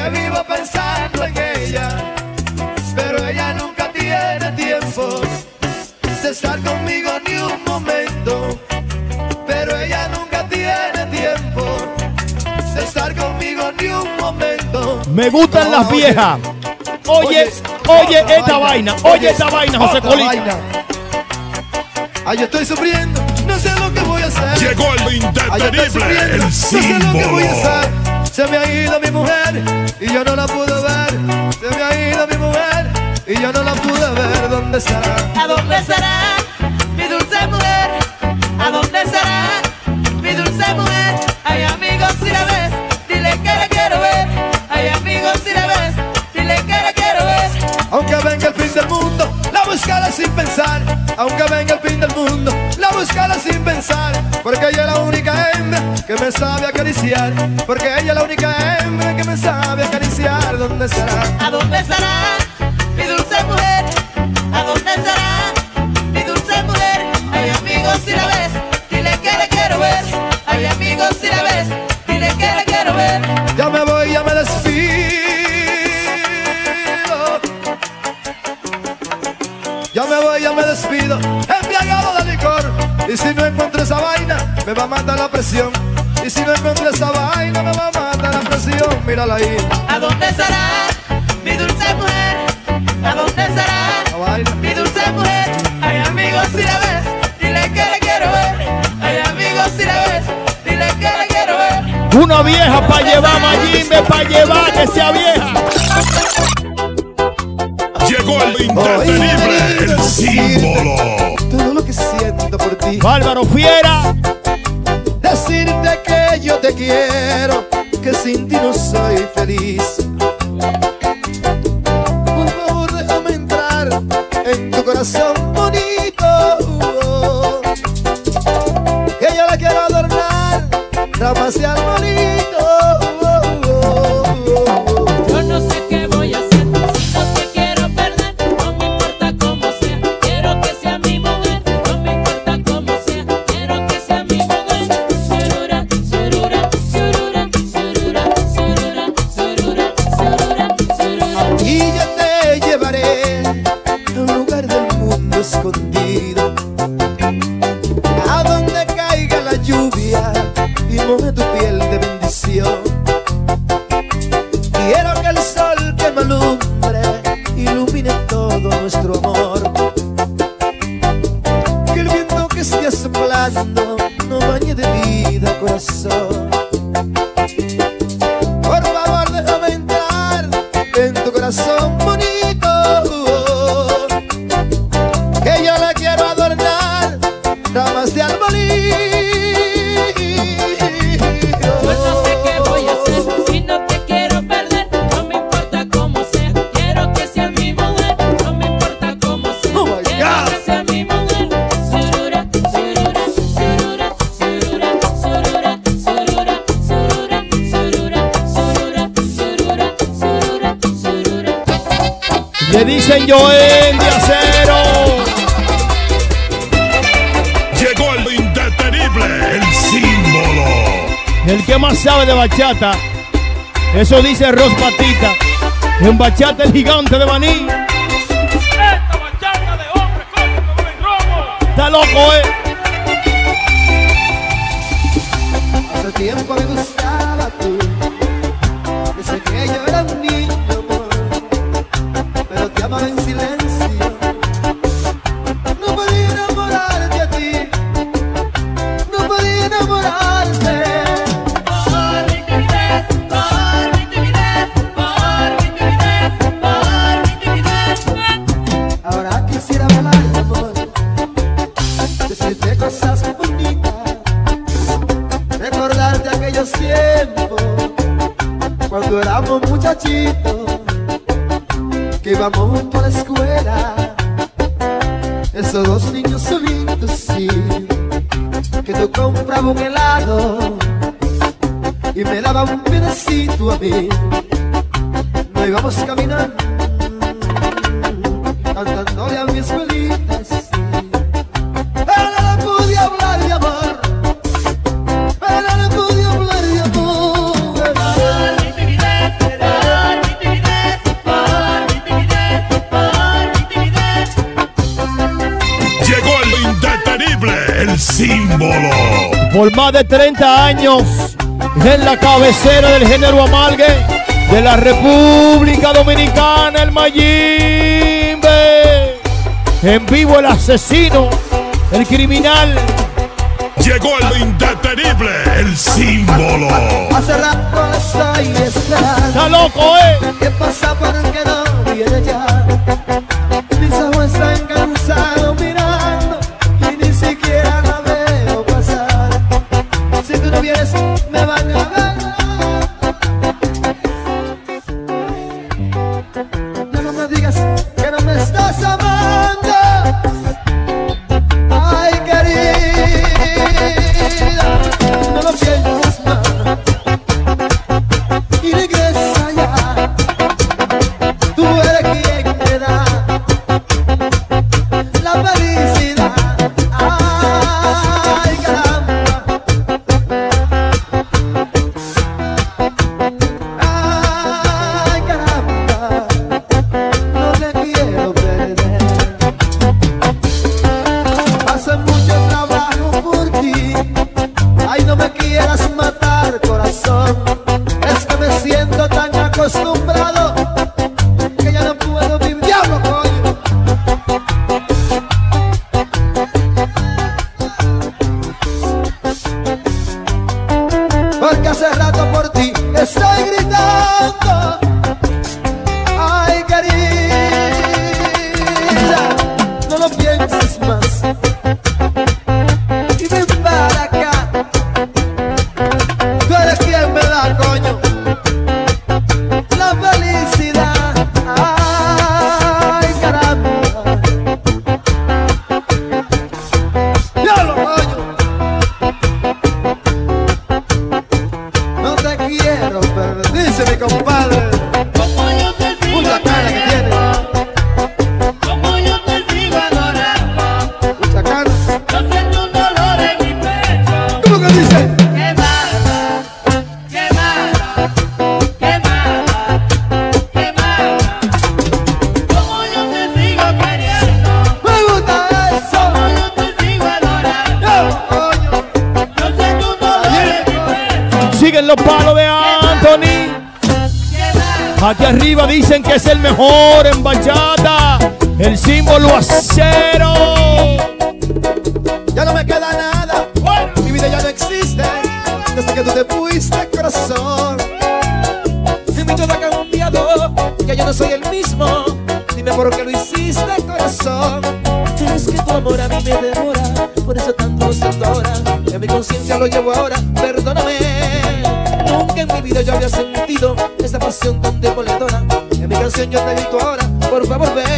Speaker 7: que vivo pensando en ella, pero ella nunca tiene tiempo de estar conmigo ni un momento, pero ella nunca tiene tiempo de estar conmigo ni un momento.
Speaker 5: Me gustan las viejas. Oye esta vaina, José Colita.
Speaker 7: Ay, yo estoy sufriendo, no sé lo que voy a hacer.
Speaker 3: Llegó el indetenible, el símbolo.
Speaker 7: No sé lo que voy a hacer. Se me ha ido mi mujer y yo no la pude ver. Se me ha ido mi mujer y yo no la pude ver. ¿Dónde estará?
Speaker 1: ¿A dónde estará mi dulce mujer? ¿A dónde estará mi dulce mujer? Ay, amigos, si la ves, dile que la quiero ver. Ay, amigos, si la ves, dile que la quiero ver.
Speaker 7: Aunque venga el fin del mundo, la buscaré sin pensar. Aunque venga el fin del mundo, la buscaré sin pensar. Porque ella es la única hembra que me sabe acariciar. Porque ella es la única hembra que me sabe acariciar. ¿Dónde estará?
Speaker 1: ¿A dónde estará mi dulce mujer? ¿A dónde estará mi dulce mujer? Ay, amigos, si la ves, dile que la quiero ver. Ay, amigos, si la ves, dile que la quiero ver.
Speaker 7: Ya me voy, ya me despido. Ya me voy, ya me despido, embriagado de licor. Y si no encuentro esa vaina, me va a matar la presión. Y si no encuentro esa vaina, me va a matar la presión. Mírala ahí.
Speaker 1: ¿A dónde estará mi dulce mujer? ¿A dónde estará mi dulce mujer? Ay, amigos, si la ves, dile que la quiero ver. Ay, amigos, si la ves, dile que la quiero ver.
Speaker 5: Una vieja para llevar, Mayimbe, para llevar que sea vieja.
Speaker 3: Llegó el indetenible, el símbolo.
Speaker 7: Todo lo que siento por ti.
Speaker 5: Bárbaro Fiera.
Speaker 7: Decirte que yo te quiero, que sin ti no soy feliz. Por favor, déjame entrar en tu corazón bonito. Que yo la quiero adornar, ramas de arbolito.
Speaker 1: Yo no sé qué voy a hacer si no te quiero perder. No me importa cómo sea, quiero que sea mi mujer. No me importa cómo sea, quiero que sea mi mujer. Surura, surura, surura, surura, surura, surura, surura, surura.
Speaker 7: Y yo te llevaré a un lugar del mundo escondido, a donde caiga la lluvia y moje tu piel de bendición. Quiero que el sol que me alumbre ilumine todo nuestro amor. Que el viento que esté soplando no bañe de vida corazón. Por favor, déjame entrar en tu corazón bonito. Que yo la quiero adornar, ramas de arbolito.
Speaker 1: Yo no sé qué voy a hacer si no te quiero perder. No me importa cómo sea, quiero que sea mi mujer. No me importa cómo sea,
Speaker 7: Oh my
Speaker 1: quiero
Speaker 7: God.
Speaker 1: que sea mi mujer. Surura, surura, surura, surura, surura, surura, surura, surura, surura, surura, surura, surura.
Speaker 5: Le dicen Joel de Acero.
Speaker 3: Llegó el indetenible, el símbolo.
Speaker 5: El que más sabe de bachata. Eso dice Ros Patita. En bachata el gigante de Maní.
Speaker 9: Esta bachata de hombre, coño, que me robo.
Speaker 5: Está loco,
Speaker 7: Hace tiempo me gustaba tú, desde que yo era un niño, amor, pero te amaba en silencio. No podía enamorarte a ti, no podía enamorarte.
Speaker 1: Por mi timidez, por mi timidez, por mi timidez, por mi timidez.
Speaker 7: Ahora quisiera hablar de amor, decirte cosas bonitas, recordarte aquellos tiempos cuando éramos muchachitos, que íbamos juntos a la escuela. Esos dos niños solitos, sí, que tú comprabas un helado y me daba un pedacito a mí. No íbamos caminando, cantándole a mi escuelita, sí. Pero no le pude hablar de amor, pero no le pude hablar de amor.
Speaker 1: Por mi timidez, por
Speaker 3: el símbolo.
Speaker 5: Por más de 30 años en la cabecera del género amalgue de la República Dominicana, el Mayimbe. En vivo el asesino, el criminal.
Speaker 3: Llegó el indetenible, el símbolo.
Speaker 7: Hace rato estoy esperando.
Speaker 5: Está loco,
Speaker 7: ¿Qué pasa porque no viene ya? Mis ojos están cansados mirando y ni siquiera la veo pasar. Si tú no vienes me van a ganar. No me digas que no me estás amando. Ay, querida, no lo pienses más y regresa ya. Tú eres quien me da la felicidad. Ay, caramba. Ay, caramba. No te quiero perder. Hace mucho trabajo por ti. Ay, no me quieras matar, corazón. Es que me siento tan acostumbrado que ya no puedo vivir. ¡Diablo, coño! Porque hace rato por ti estoy gritando. Ay, querida, no lo pienses más y ven para acá. Tú eres quien me da, coño, la felicidad. Ay, caramba. Diablo, coño. No te quiero perder, dice mi compadre.
Speaker 1: Como yo te sigo
Speaker 7: Mucha cara que tiene.
Speaker 1: queriendo, como yo te sigo adorando,
Speaker 7: Mucha cara.
Speaker 1: yo siento un dolor en mi pecho.
Speaker 7: ¿Cómo que dice?
Speaker 1: Qué mala, qué mala, qué mala, qué mala. Como yo te sigo queriendo,
Speaker 7: Me gusta eso.
Speaker 1: como yo te sigo adorando,
Speaker 7: Diablo, coño.
Speaker 1: yo siento un dolor en mi pecho.
Speaker 5: Siguen los palos de Anthony.
Speaker 1: Qué mala.
Speaker 5: Aquí arriba dicen que es el mejor en bachata. El símbolo acero.
Speaker 7: Ya no me queda nada. Mi vida ya no existe. Desde que tú te fuiste, corazón. Y mi todo ha cambiado. Ya yo no soy el mismo. Dime por qué lo hiciste, corazón. Es que tu amor a mí me devora. Por eso tanto se adora. En mi conciencia lo llevo ahora. Perdóname. Nunca en mi vida yo había sentido esta pasión tan demoledora. En mi canción yo te grito ahora. Por favor, ven.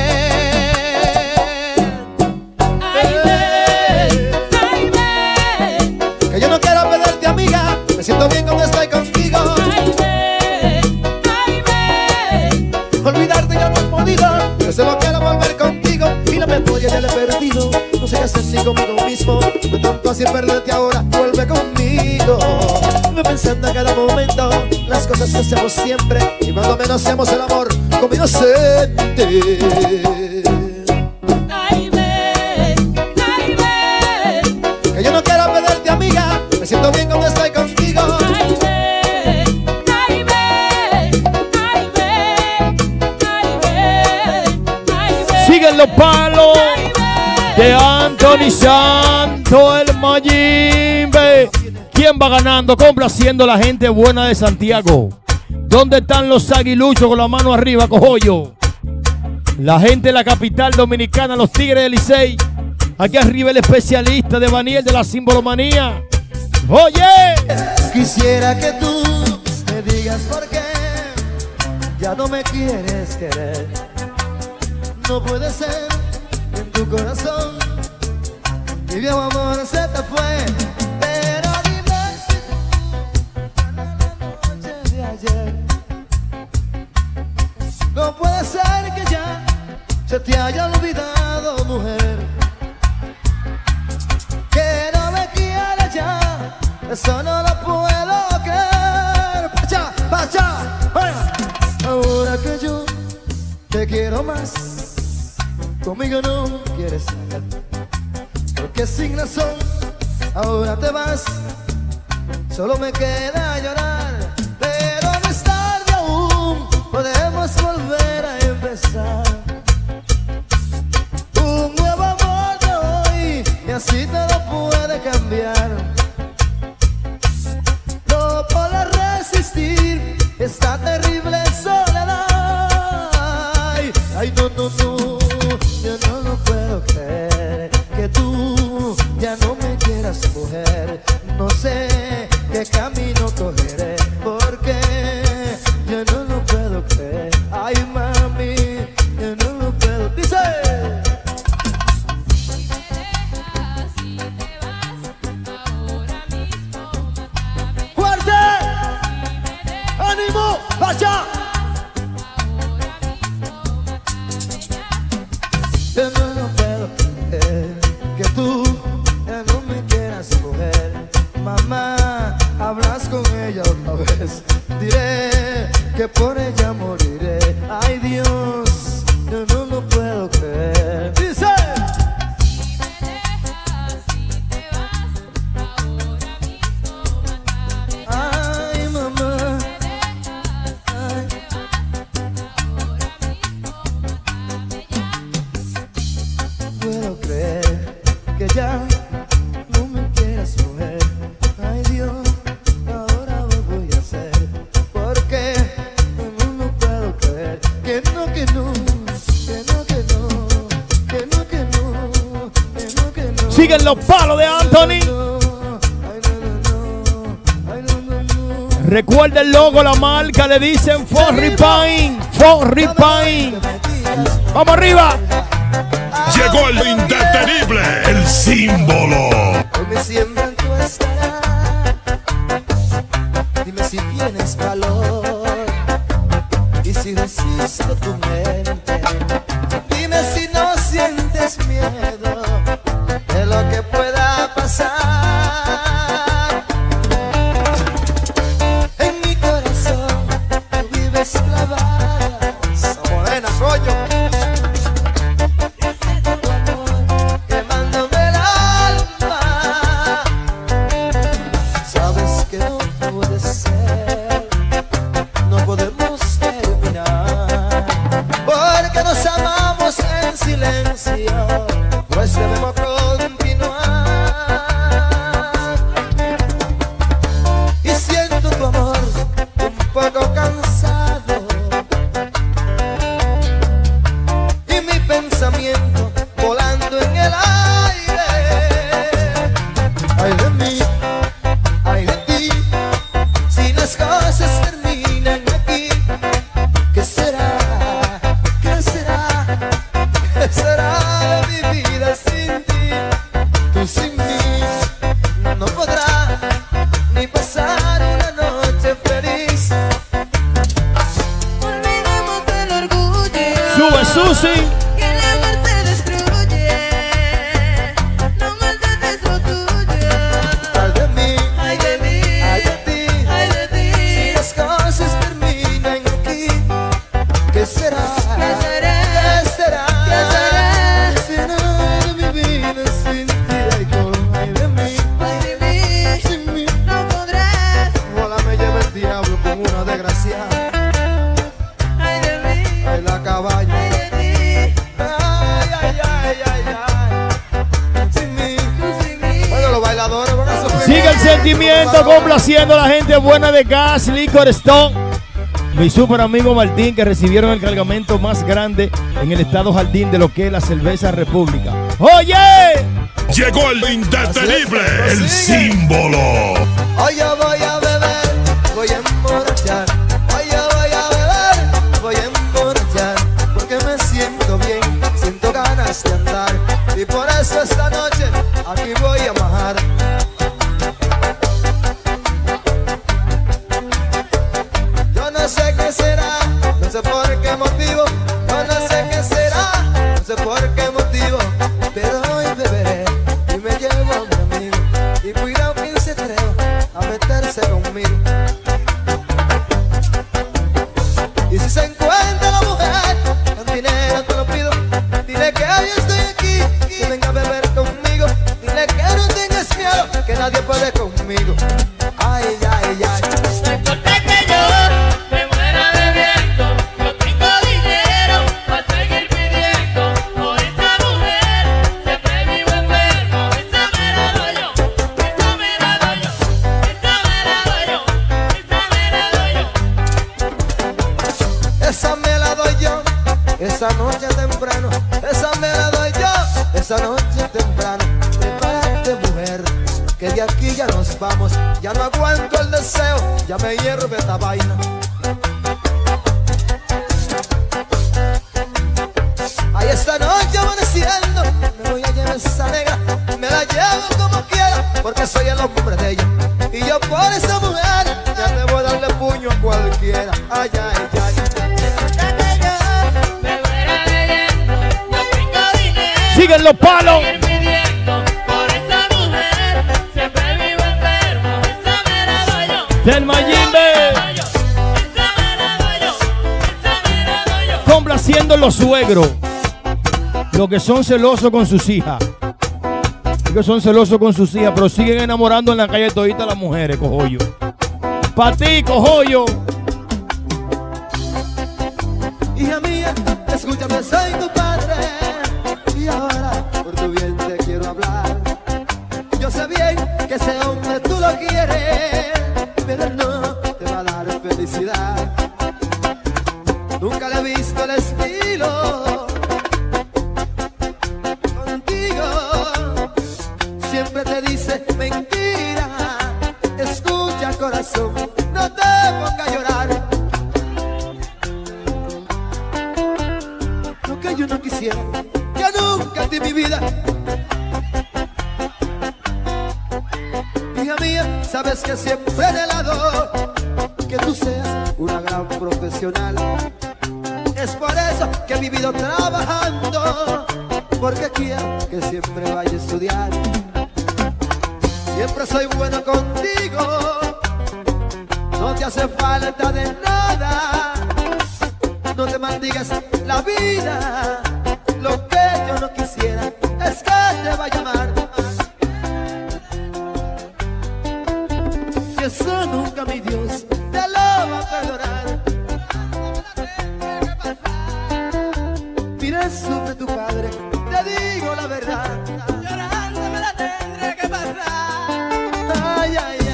Speaker 1: Ay, ven, ay, ven,
Speaker 7: Que yo no quiero perderte, amiga. Me siento bien cuando estoy contigo.
Speaker 1: ay, ven, ay, ven.
Speaker 7: Olvidarte ya no he podido. Yo solo quiero volver contigo. Y la memoria ya la he perdido. No sé qué hacer ni conmigo mismo. No es tan fácil perderte ahora. Vuelve conmigo. Vive pensando a cada momento las cosas que hacemos siempre. Y cuando menos hacemos el amor como inocente.
Speaker 1: Ay, ven, ay, ven,
Speaker 7: Que yo no quiero perderte, amiga. Me siento bien cuando estoy contigo.
Speaker 1: ay, ven, ay, ven, ay, ven, ay, ven, ay, ven.
Speaker 5: Siguen los palos
Speaker 1: Ay, ven.
Speaker 5: de Anthony Santo, el Mayimbe. ¿Quién va ganando? Complaciendo a la gente buena de Santiago. ¿Dónde están los aguiluchos con la mano arriba, cojollo? La gente de la capital dominicana, los Tigres del Licey. Aquí arriba el especialista de Baniel de la simbolomanía. ¡Oye!
Speaker 7: Quisiera que tú me digas por qué ya no me quieres querer. No puede ser que en tu corazón mi viejo amor se te fue. Pero dime si tú recuerdas la noche de ayer. No puede ser que ya se te haya olvidado, mujer. Que no me quieras ya, eso no lo puedo creer. Pacha, pacha, vaya. Ahora que yo te quiero más, conmigo no quieres estar. Porque sin razón ahora te vas, solo me queda llorar, pero no es tarde aún, podemos volver a empezar. Un nuevo amor de hoy, y así todo puede cambiar. No podrás resistir esta terrible soledad. Ay, no, no, no, yo no puedo creer que tú ya no me quieras, mujer. No sé qué camino cogeré, porque yo no lo puedo creer. Ay, mami, yo no lo puedo. Dice. ¡Fuerte! ¡Ánimo! ¡Vaya! Yo no puedo creer que tú ya no me quieras, mujer. Mamá, hablas con ella otra vez. Diré que por ella moriré. Ay, Dios, yo no lo puedo creer. Dice. Ay, mamá. Ay. Puedo creer que ya no me quieras, mujer. Ay, Dios, ahora lo voy a hacer, porque no lo puedo creer. Que no, que no, que no, que no, que no, que no, que no, que no.
Speaker 5: Siguen los palos de Anthony.
Speaker 7: Ay, no, no, no. Ay, no, no, no.
Speaker 5: Recuerda el logo, la marca, le dicen Forry Pine. Forry Pine. Vamos arriba.
Speaker 3: Llegó el indetenible, el símbolo.
Speaker 7: Dime siempre tú estarás. Dime si tienes valor y si resisto tu mente. Dime si no sientes miedo de lo que pueda pasar. En mi corazón tú vives clavada. Esa morena, rollo. Pues debemos continuar. Y siento tu amor un poco cansado, y mi pensamiento volando en el aire. Ay de mí, ay de ti, si las cosas terminan aquí, ¿qué será? ¿Qué será? ¿Qué será de mi vida sin ti? Tú sin mí no podrás ni pasar una noche feliz.
Speaker 10: Olvidemos el orgullo.
Speaker 5: Sube Susi.
Speaker 10: Que el amor se destruye. No maltrates lo tuyo.
Speaker 7: Ay de mí,
Speaker 10: Ay de mí,
Speaker 7: ay de ti,
Speaker 10: ay de ti.
Speaker 7: si las cosas terminan aquí, ¿qué será?
Speaker 10: ¿Qué será?
Speaker 7: ¿Qué será?
Speaker 10: ¿Qué será?
Speaker 7: ¿Qué será de mi vida sin ti? Ay de mí,
Speaker 10: Ay de mí,
Speaker 7: sin mí.
Speaker 10: no podrás.
Speaker 7: Ojalá me lleve el diablo con una desgraciada.
Speaker 10: Ay de mí,
Speaker 7: Ay, la cabaña.
Speaker 10: ay de ti.
Speaker 7: Ay, ay, ay, ay, ay. Sin mí.
Speaker 10: Tú sin mí.
Speaker 7: Bueno, los bailadores van a sufrir.
Speaker 5: Sigue el sentimiento complaciendo a la gente buena de Gas Liquor Stone. Mi super amigo Martín, que recibieron el cargamento más grande en el estado Jardín de lo que es la cerveza República. ¡Oye!
Speaker 3: Llegó el indetenible, el símbolo.
Speaker 7: Hoy yo voy a beber, voy a emborrachar. Hoy yo voy a beber, voy a emborrachar. Porque me siento bien, siento ganas de andar. Y por eso esta noche aquí voy a majar. Yo no sé qué será, no sé por qué motivo. Yo no sé qué será, no sé por qué motivo. Pero hoy beberé y me llevo a mi amigo. Y cuidado quien se atreva a meterse conmigo. Y si se encuentra la mujer con dinero, te lo pido. Dile que hoy estoy aquí, que venga a beber conmigo. Dile que no tengas miedo, ya nos vamos, ya no aguanto el deseo, ya me hierve esta vaina. Ahí esta noche amaneciendo, me voy a llevar esa negra, me la llevo como quiera, porque soy el hombre de ella. Y yo por esa mujer, ya me voy a darle puño a cualquiera. Ay, ay, ay.
Speaker 5: ¡Siguen los palos! Del Mayimbe, complaciendo los suegros, los que son celosos con sus hijas, pero siguen enamorando en la calle todita las mujeres, cojollo. Pa' ti, cojollo.
Speaker 7: Hija mía, escúchame, soy tu padre, y ahora por tu bien te quiero hablar. Yo sé bien que ese hombre tú lo quieres, pero él no te va a dar felicidad. Nunca le he visto el estilo contigo, siempre te dice mentira. Escucha, corazón, no te pongas a llorar. Lo que yo no quisiera, que nunca en mi vida. Hija mía, sabes que siempre he anhelado que tú seas una gran profesional. Es por eso que he vivido trabajando, porque quiero que siempre vaya a estudiar. Siempre soy bueno contigo, no te hace falta de nada. No te maldigas la vida, lo que yo no quisiera es que te vaya a amar. Y eso nunca mi Dios te lo va a perdonar. Mira, sufre tu padre, te digo la verdad. Llorando me la tendré que pasar. Ay, ay, ay.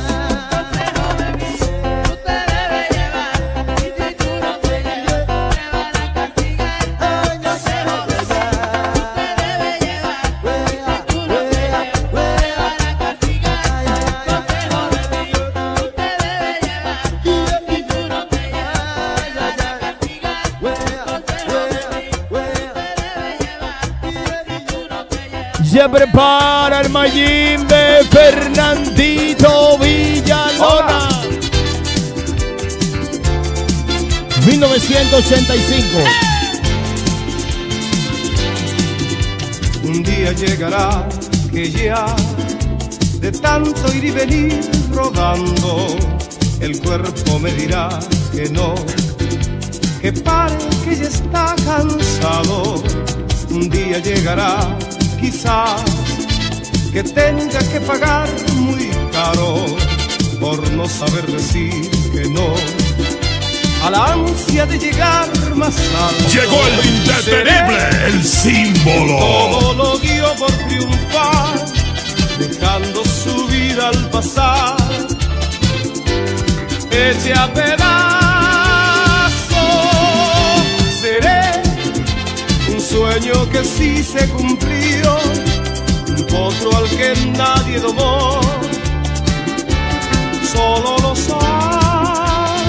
Speaker 5: Se prepara el Mayimbe, Fernandito Villalona. 1985.
Speaker 8: Un día llegará que ya de tanto ir y venir rodando, el cuerpo me dirá que no, que pare, que ya está cansado. Un día llegará, quizás, que tenga que pagar muy caro por no saber decir que no a la ansia de llegar más alto.
Speaker 3: Llegó el indetenible, el símbolo.
Speaker 8: Todo lo dio por triunfar, dejando su vida al pasar, eche a pedazos. Seré un sueño que sí se cumplió, un potro al que nadie domó. Solo los años,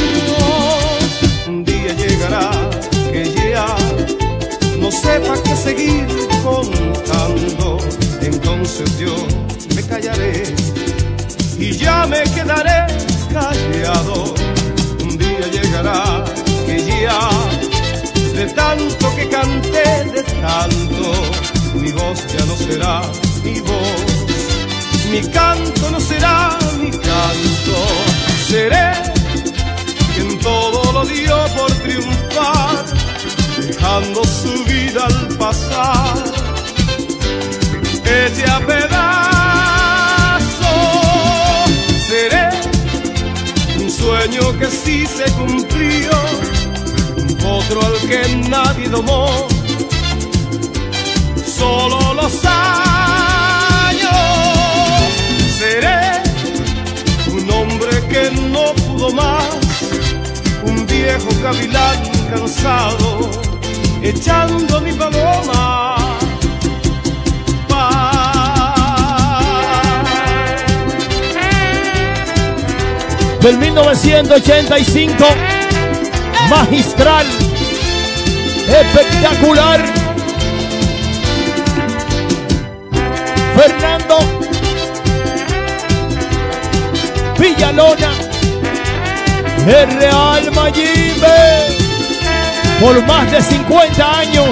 Speaker 8: un día llegará que ya no sepa qué seguir contando. Entonces yo me callaré y ya me quedaré callado. Un día llegará que ya de tanto que canté, de tanto, mi voz ya no será mi voz, mi canto no será mi canto. Seré quien todo lo dio por triunfar, dejando su vida al pasar, eche a pedazos. Seré un sueño que sí se cumplió, otro al que nadie domó. Solo los años. Seré un hombre que no pudo más, un viejo gavilán cansado, echando mi paloma.
Speaker 5: del 1985. Magistral, espectacular. Fernando Villalona, el Real Mayimbe, por más de 50 años.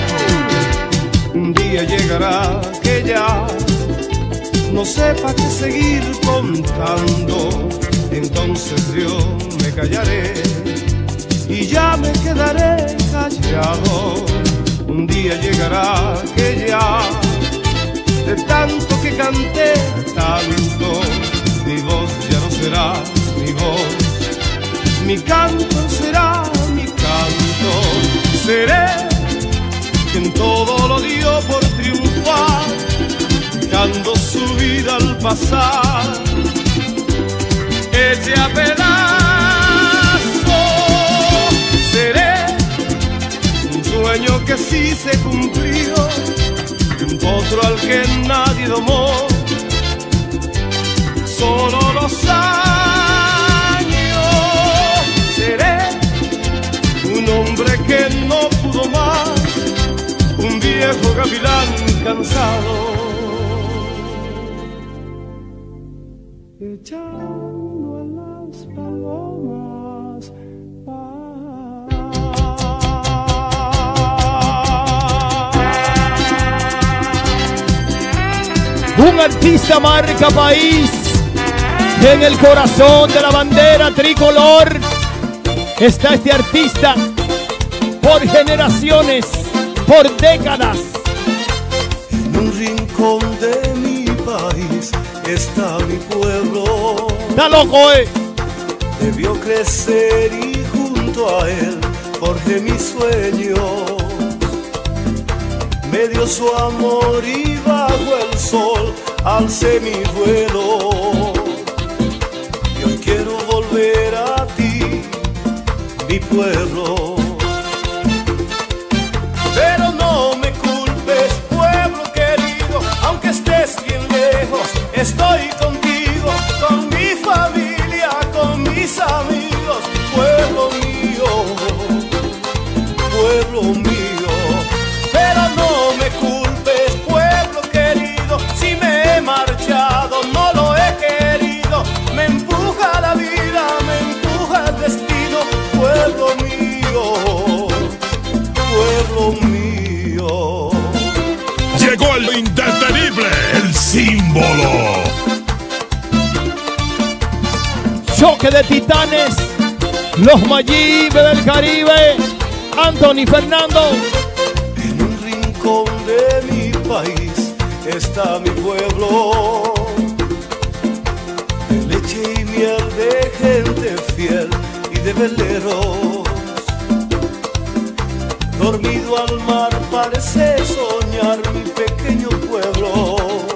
Speaker 8: Un día llegará que ya no sepa qué seguir contando, entonces yo me callaré y ya me quedaré callado. Un día llegará que ya, de tanto que canté tanto, mi voz ya no será mi voz, mi canto será mi canto. Seré quien todo lo dio por triunfar, dejando su vida al pasar, eche a pedazos. Seré un sueño que sí se cumplió, un potro al que nadie domó. Solo los años. Seré un hombre que no pudo más, un viejo gavilán cansado, echando a las palomas.
Speaker 5: Un artista marca país, en el corazón de la bandera tricolor está este artista por generaciones, por décadas.
Speaker 8: En un rincón de mi país está mi pueblo.
Speaker 5: Está loco,
Speaker 8: Debió crecer y junto a él forjé mis sueños. Me dio su amor y bajo el sol alcé mi vuelo. Y hoy quiero volver a ti, mi pueblo. Pero no me culpes, pueblo querido, aunque estés bien lejos, estoy contigo, con mi familia, con mis amigos, pueblo mío, pueblo mío. Pero no me culpes, pueblo querido, si me he marchado, no lo he querido, me empuja la vida, me empuja el destino, pueblo mío, pueblo mío.
Speaker 3: Llegó el indetenible, el símbolo.
Speaker 5: Choque de titanes, los Mayimbe del Caribe, Anthony Fernando.
Speaker 8: En un rincón de mi país está mi pueblo, de leche y miel, de gente fiel y de veleros. Dormido al mar parece soñar mi pequeño pueblo.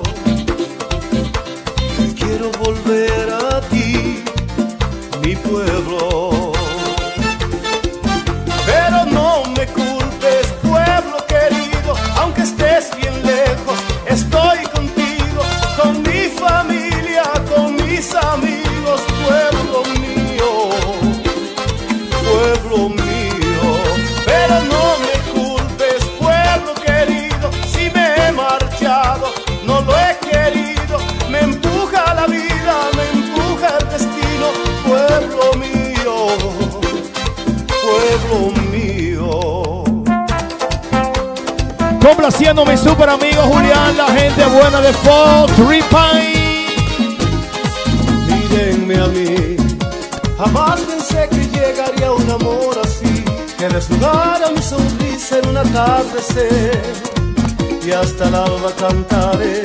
Speaker 8: Y quiero volver a ti, mi pueblo. Pero no me culpes, pueblo querido, aunque estés bien lejos, estoy contigo, con mi familia, con mis amigos, pueblo mío, pueblo mío. Pero no me culpes, pueblo querido, si me he marchado, no lo he querido, me empuja la vida, me empuja el destino, pueblo mío, pueblo mío.
Speaker 5: Complaciendo a mi super amigo Julián, la gente buena de Fox Repine.
Speaker 8: Mírenme a mí, jamás pensé que llegaría un amor así, que desnudara mi sonrisa en un atardecer, y hasta el alba cantaré.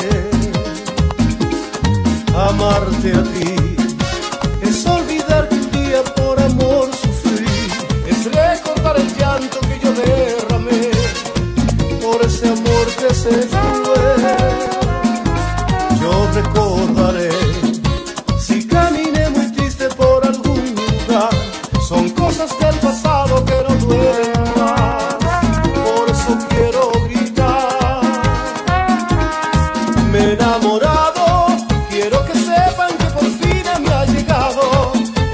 Speaker 8: Amarte a ti es olvidar que un día por amor sufrí, es recordar el llanto que yo derramé por ese amor que se fue. Yo recordaré si caminé muy triste por algún lugar, son cosas del pasado que no duelen más, por eso quiero gritar. Me he enamorado, quiero que sepan que por fin me ha llegado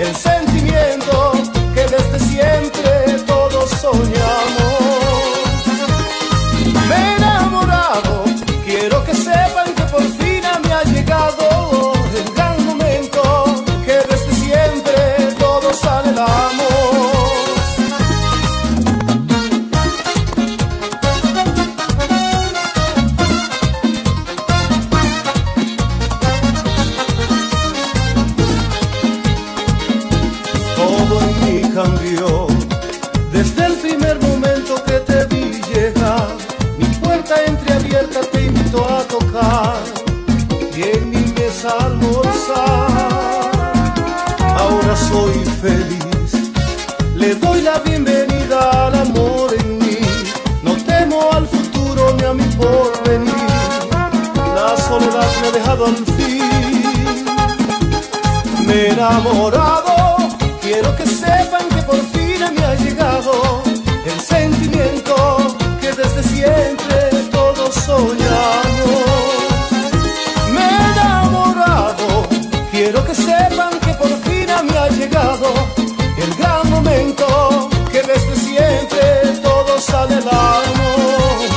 Speaker 8: soy feliz. Le doy la bienvenida al amor en mí. No temo al futuro ni a mi porvenir. La soledad me ha dejado al fin. Me he enamorado, quiero que sepan que por fin me ha llegado el sentimiento que desde siempre todos soñamos. Me he enamorado, quiero que sepan que por fin me ha llegado el gran momento que desde siempre todos anhelamos.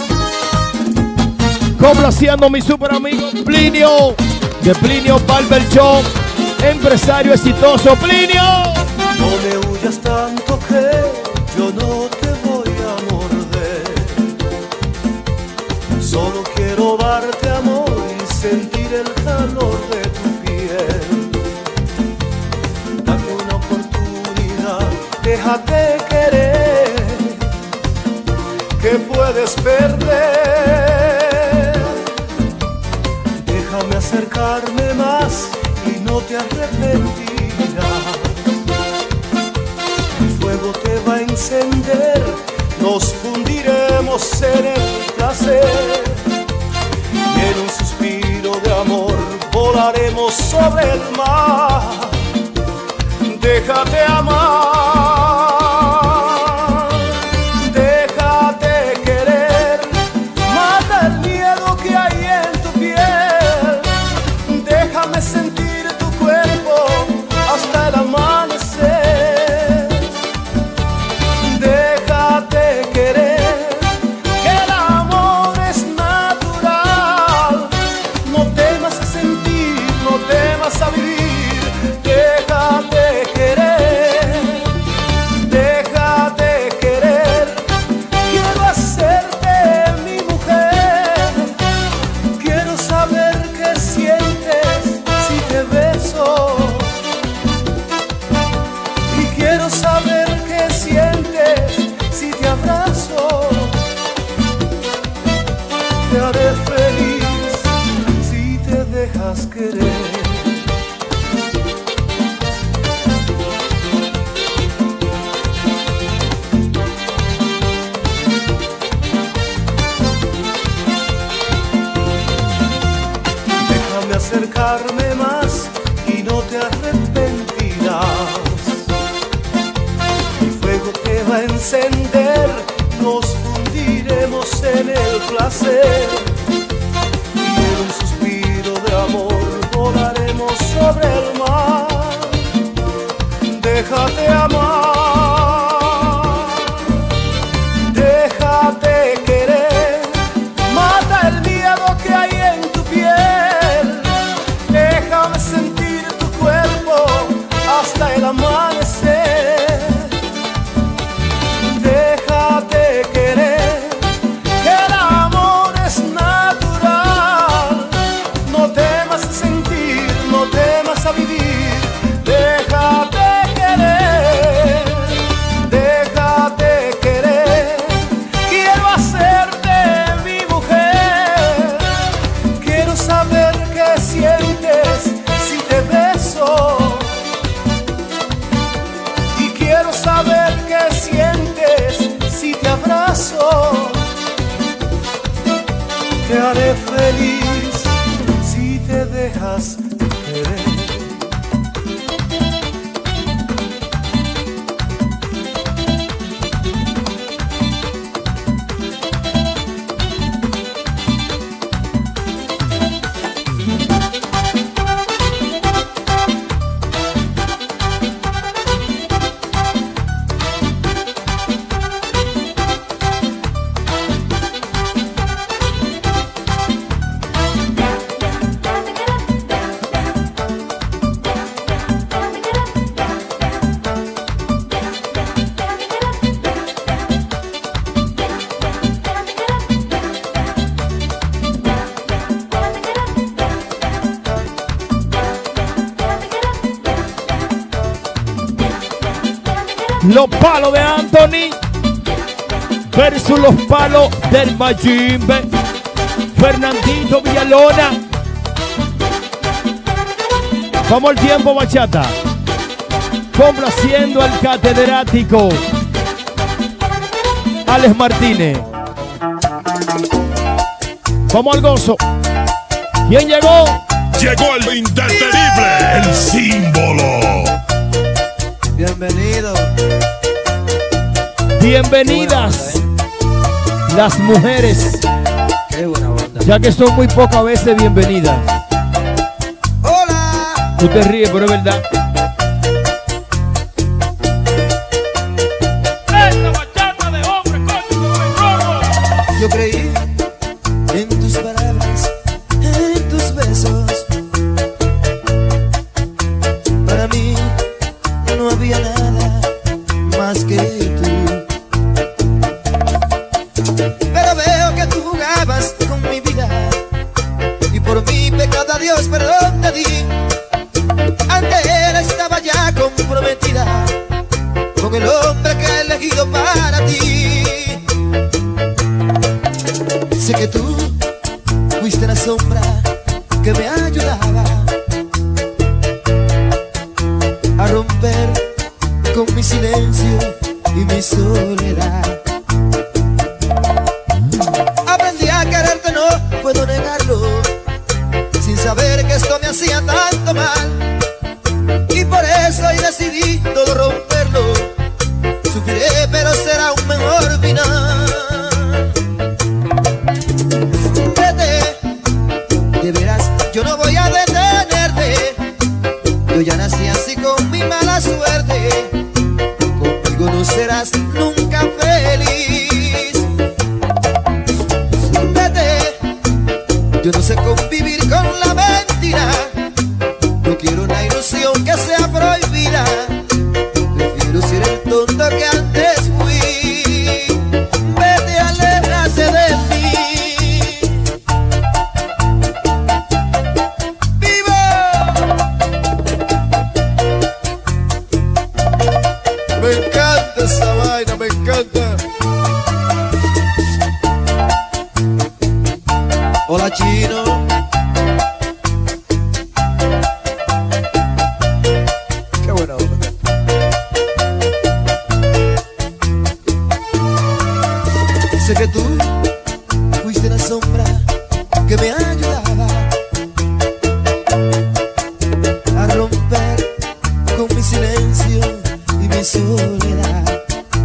Speaker 5: Complaciendo a mi super amigo Plinio, de Plinio Barber Shop, empresario exitoso. Plinio,
Speaker 8: no me huyas tanto que yo no te voy a morder. Solo quiero darte amor y sentir el calor de tu piel. Dame una oportunidad, déjate querer, que puedes perder. Déjame acercarme más y no te arrepentirás. El fuego te va a encender, nos fundiremos en el placer. Y en un suspiro de amor volaremos sobre el mar. Déjate amar, déjate querer. Mata el miedo que hay en tu piel. Déjame sentir tu cuerpo hasta el amanecer. Déjate querer, que el amor es natural. No temas a sentir, no temas a vivir. Déjate querer, déjate querer. Quiero hacerte mi mujer. Quiero saber qué sientes si te beso. Y quiero saber qué sientes si te abrazo. Te haré feliz si te dejas querer. Déjame acercarme más y no te arrepentirás. El fuego te va a encender, nos fundiremos en el placer. Y en un suspiro de amor volaremos sobre el mar. Déjate amar, déjate querer. Mata el miedo que hay en tu piel. Déjame sentir tu cuerpo hasta el amanecer. Déjate querer, que el amor es natural. No temas a sentir, no temas a vivir. Déjate querer, déjate querer. Quiero hacerte mi mujer. Quiero saber qué sientes si te beso. Y quiero saber qué sientes si te abrazo. Te haré feliz si te dejas querer.
Speaker 5: Los palos de Anthony versus los palos del Mayimbe. Fernandito Villalona. Vamos al tiempo, bachata. Complaciendo al catedrático Alex Martínez. Vamos al gozo. ¿Quién llegó?
Speaker 3: Llegó el indetenible, el símbolo.
Speaker 7: Bienvenido.
Speaker 5: Bienvenidas las mujeres,
Speaker 7: Qué buena onda.
Speaker 5: ya que son muy pocas veces bienvenidas.
Speaker 7: Hola.
Speaker 5: Tú te ríes, pero es verdad.
Speaker 9: Esta bachata de hombre, coño, con rojo.
Speaker 7: Yo creí en tus palabras, en tus besos. Para mí no había nada más que tú. Pero veo que tú jugabas con mi vida y por mi pecado a Dios perdón te di. Ante él estaba ya comprometida con el hombre que he elegido para ti. Sé que tú fuiste la sombra que me ayudaba a romper con mi silencio y mi soledad. Aprendí a quererte, no puedo negarlo, sin saber que esto me hacía tanto mal. Y por eso hoy decidí todo romperlo. Sufriré, pero será un mejor final. De veras, yo no voy a detenerte. Yo ya nací así con mi mala suerte. Conmigo no serás nunca feliz. Vete, yo no sé convivir con la mentira. No quiero una ilusión que sea prohibida. Prefiero ser el tonto que antes fui. Vete, aléjate de mí. Me encanta esa vaina, me encanta. Hola, chino. Qué buena onda. Sé que tú fuiste la sombra que me ayudaba a romper con mi silencio y mi soledad.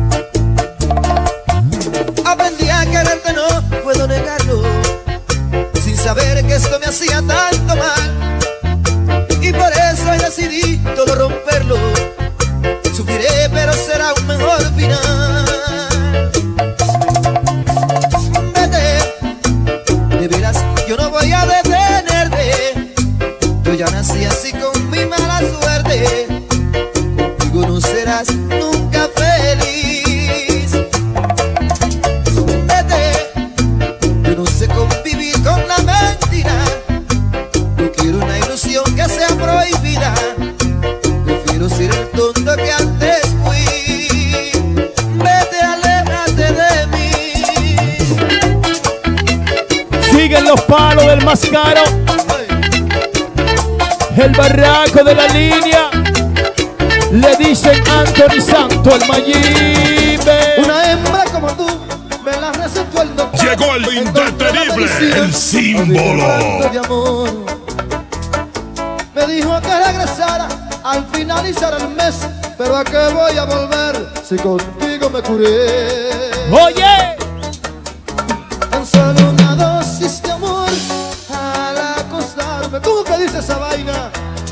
Speaker 7: Aprendí a quererte, no puedo negarlo, sin saber que esto me hacía tanto mal. Y por eso hoy decidí todo romperlo. Sufriré, pero será un mejor final. Vete, de veras, yo no voy a detenerte. Yo ya nací así con mi mala suerte. Conmigo no serás nunca feliz. Vete, yo no sé convivir con la mentira. No quiero una ilusión que sea prohibida. Prefiero ser el tonto que antes fui. Vete, aléjate de mí.
Speaker 5: Siguen los palos del más caro. El barraco de la línea. Le dicen Anthony Santo, el Mayimbe.
Speaker 7: Una hembra como tú me la recetó el doctor.
Speaker 3: Llegó el indetenible, el símbolo.
Speaker 7: De amor. Me dijo que regresara al finalizar el mes, pero a qué voy a volver si contigo me curé.
Speaker 5: Oye,
Speaker 7: Tan solo una dosis de amor al acostarme. ¿Cómo que dice esa vaina?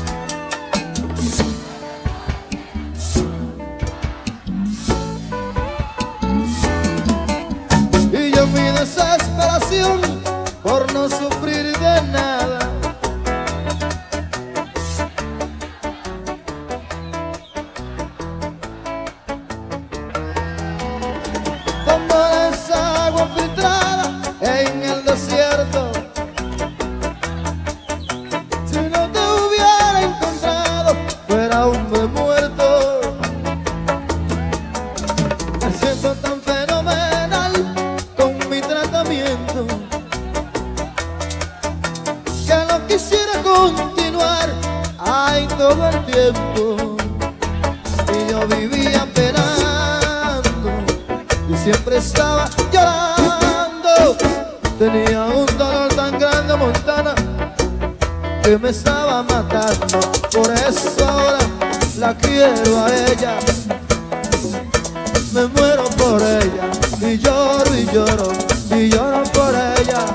Speaker 7: Y yo mi desesperación por no sufrir de nada. Como esa agua filtrada en el desierto. Si no te hubiera encontrado, fuera hombre muerto. Me siento tan fenomenal con mi tratamiento que no quisiera continuar ahí todo el tiempo. estaba llorando. Tenía un dolor tan grande, Montana, que me estaba matando. Por eso ahora la quiero a ella, me muero por ella, y lloro y lloro y lloro por ella,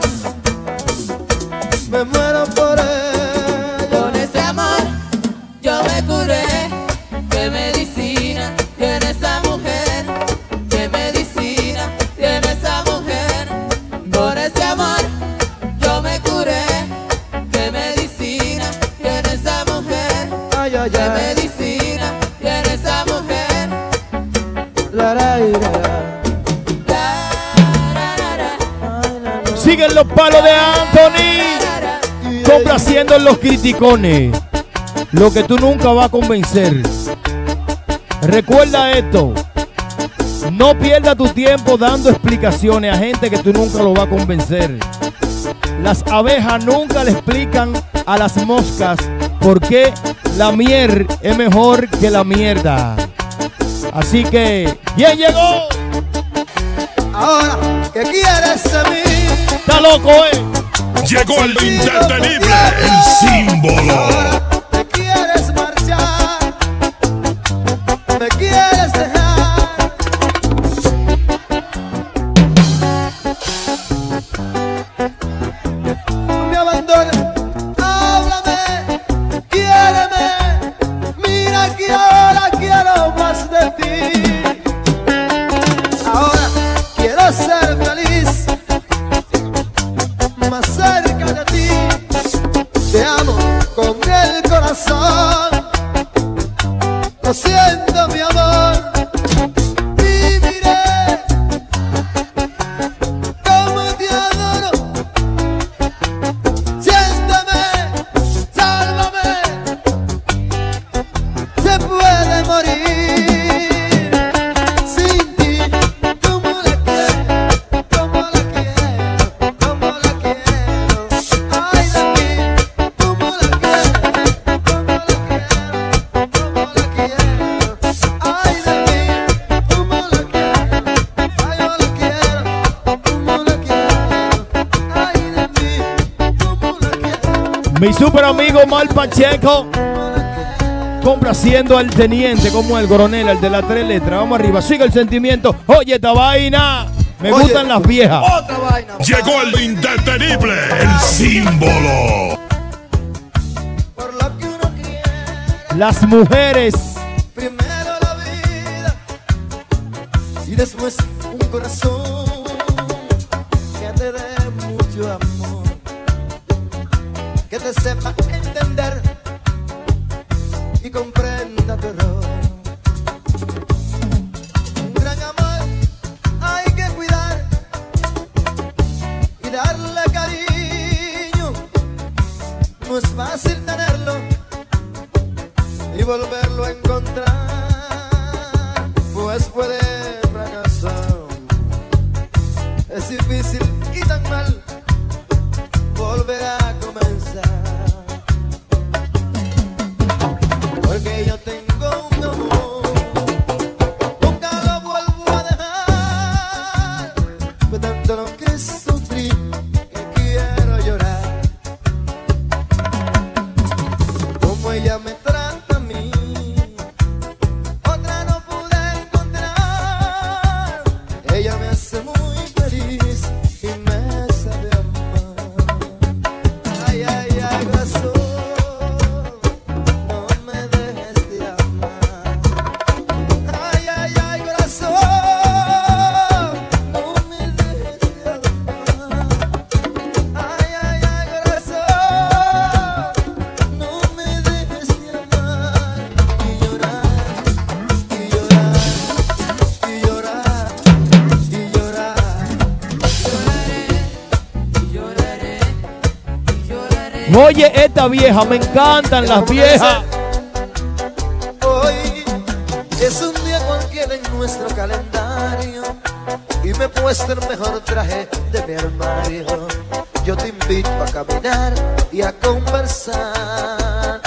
Speaker 7: me muero por ella.
Speaker 10: Con ese amor yo me curé. Qué medicina tiene esa mujer, qué medicina tiene esa mujer. Por ese amor yo me curé. Qué medicina tiene esa mujer,
Speaker 7: Ay, ay,
Speaker 10: qué
Speaker 7: ay.
Speaker 10: medicina tiene esa mujer.
Speaker 7: La, la, la, la.
Speaker 5: Siguen los palos de Anthony, complaciendo en los criticones. Lo que tú nunca vas a convencer. Recuerda esto. No pierdas tu tiempo dando explicaciones a gente que tú nunca lo vas a convencer. Las abejas nunca le explican a las moscas por qué la miel es mejor que la mierda. Así que, ¿quién llegó?
Speaker 7: Ahora, ¿qué quieres de mí?
Speaker 5: Está loco,
Speaker 3: Llegó el indetenible, el símbolo.
Speaker 7: Ahora te quieres marchar, me quieres dejar. No me abandones, háblame, quiéreme. Mira que ahora quiero más de ti. Ahora quiero ser feliz, más cerca de ti. Te amo con el corazón, lo siento mi amor. Viviré como te adoro. Siénteme, sálvame, se puede morir sin ti. Como la quiero, como la quiero, como la quiero. Ay de mí, como la quiero, como la quiero, como la quiero. Ay de mí, como la quiero, ay yo la quiero, como la quiero. Ay de mí, como la quiero.
Speaker 5: Mi super amigo Mal Pacheco, complaciendo al teniente, como el coronel, el de las 3 letras. Vamos arriba, sigue el sentimiento. Oye, esta vaina, me
Speaker 7: Oye,
Speaker 5: gustan las viejas.
Speaker 7: Otra vaina.
Speaker 3: Llegó el indetenible, el símbolo.
Speaker 7: Por lo que uno quiere,
Speaker 5: Las mujeres,
Speaker 7: primero la vida y después un corazón que te dé mucho amor, que te sepa entender y comprenda tu error. Un gran amor hay que cuidar y darle cariño. No es fácil tenerlo y volverlo a encontrar, pues puede fracasar. Es difícil y tan mal volver a comenzar, porque yo tengo un amor, nunca lo vuelvo a dejar. Fue tanto lo que sufrí que quiero llorar. Como ella me trata a mí, otra no pude encontrar. Ella me hace muy feliz y me sabe amar. Ay, ay, ay, corazón, no me dejes de amar. Ay, ay, ay, corazón, no me dejes de amar. Ay, ay, ay, corazón, no me dejes de amar. Y llorar, y llorar, y llorar, y llorar.
Speaker 10: Lloraré, lloraré, lloraré.
Speaker 5: oye, esta vieja, me encantan las viejas.
Speaker 7: Hoy es un día cualquiera en nuestro calendario y me he puesto el mejor traje de mi armario. Yo te invito a caminar y a conversar.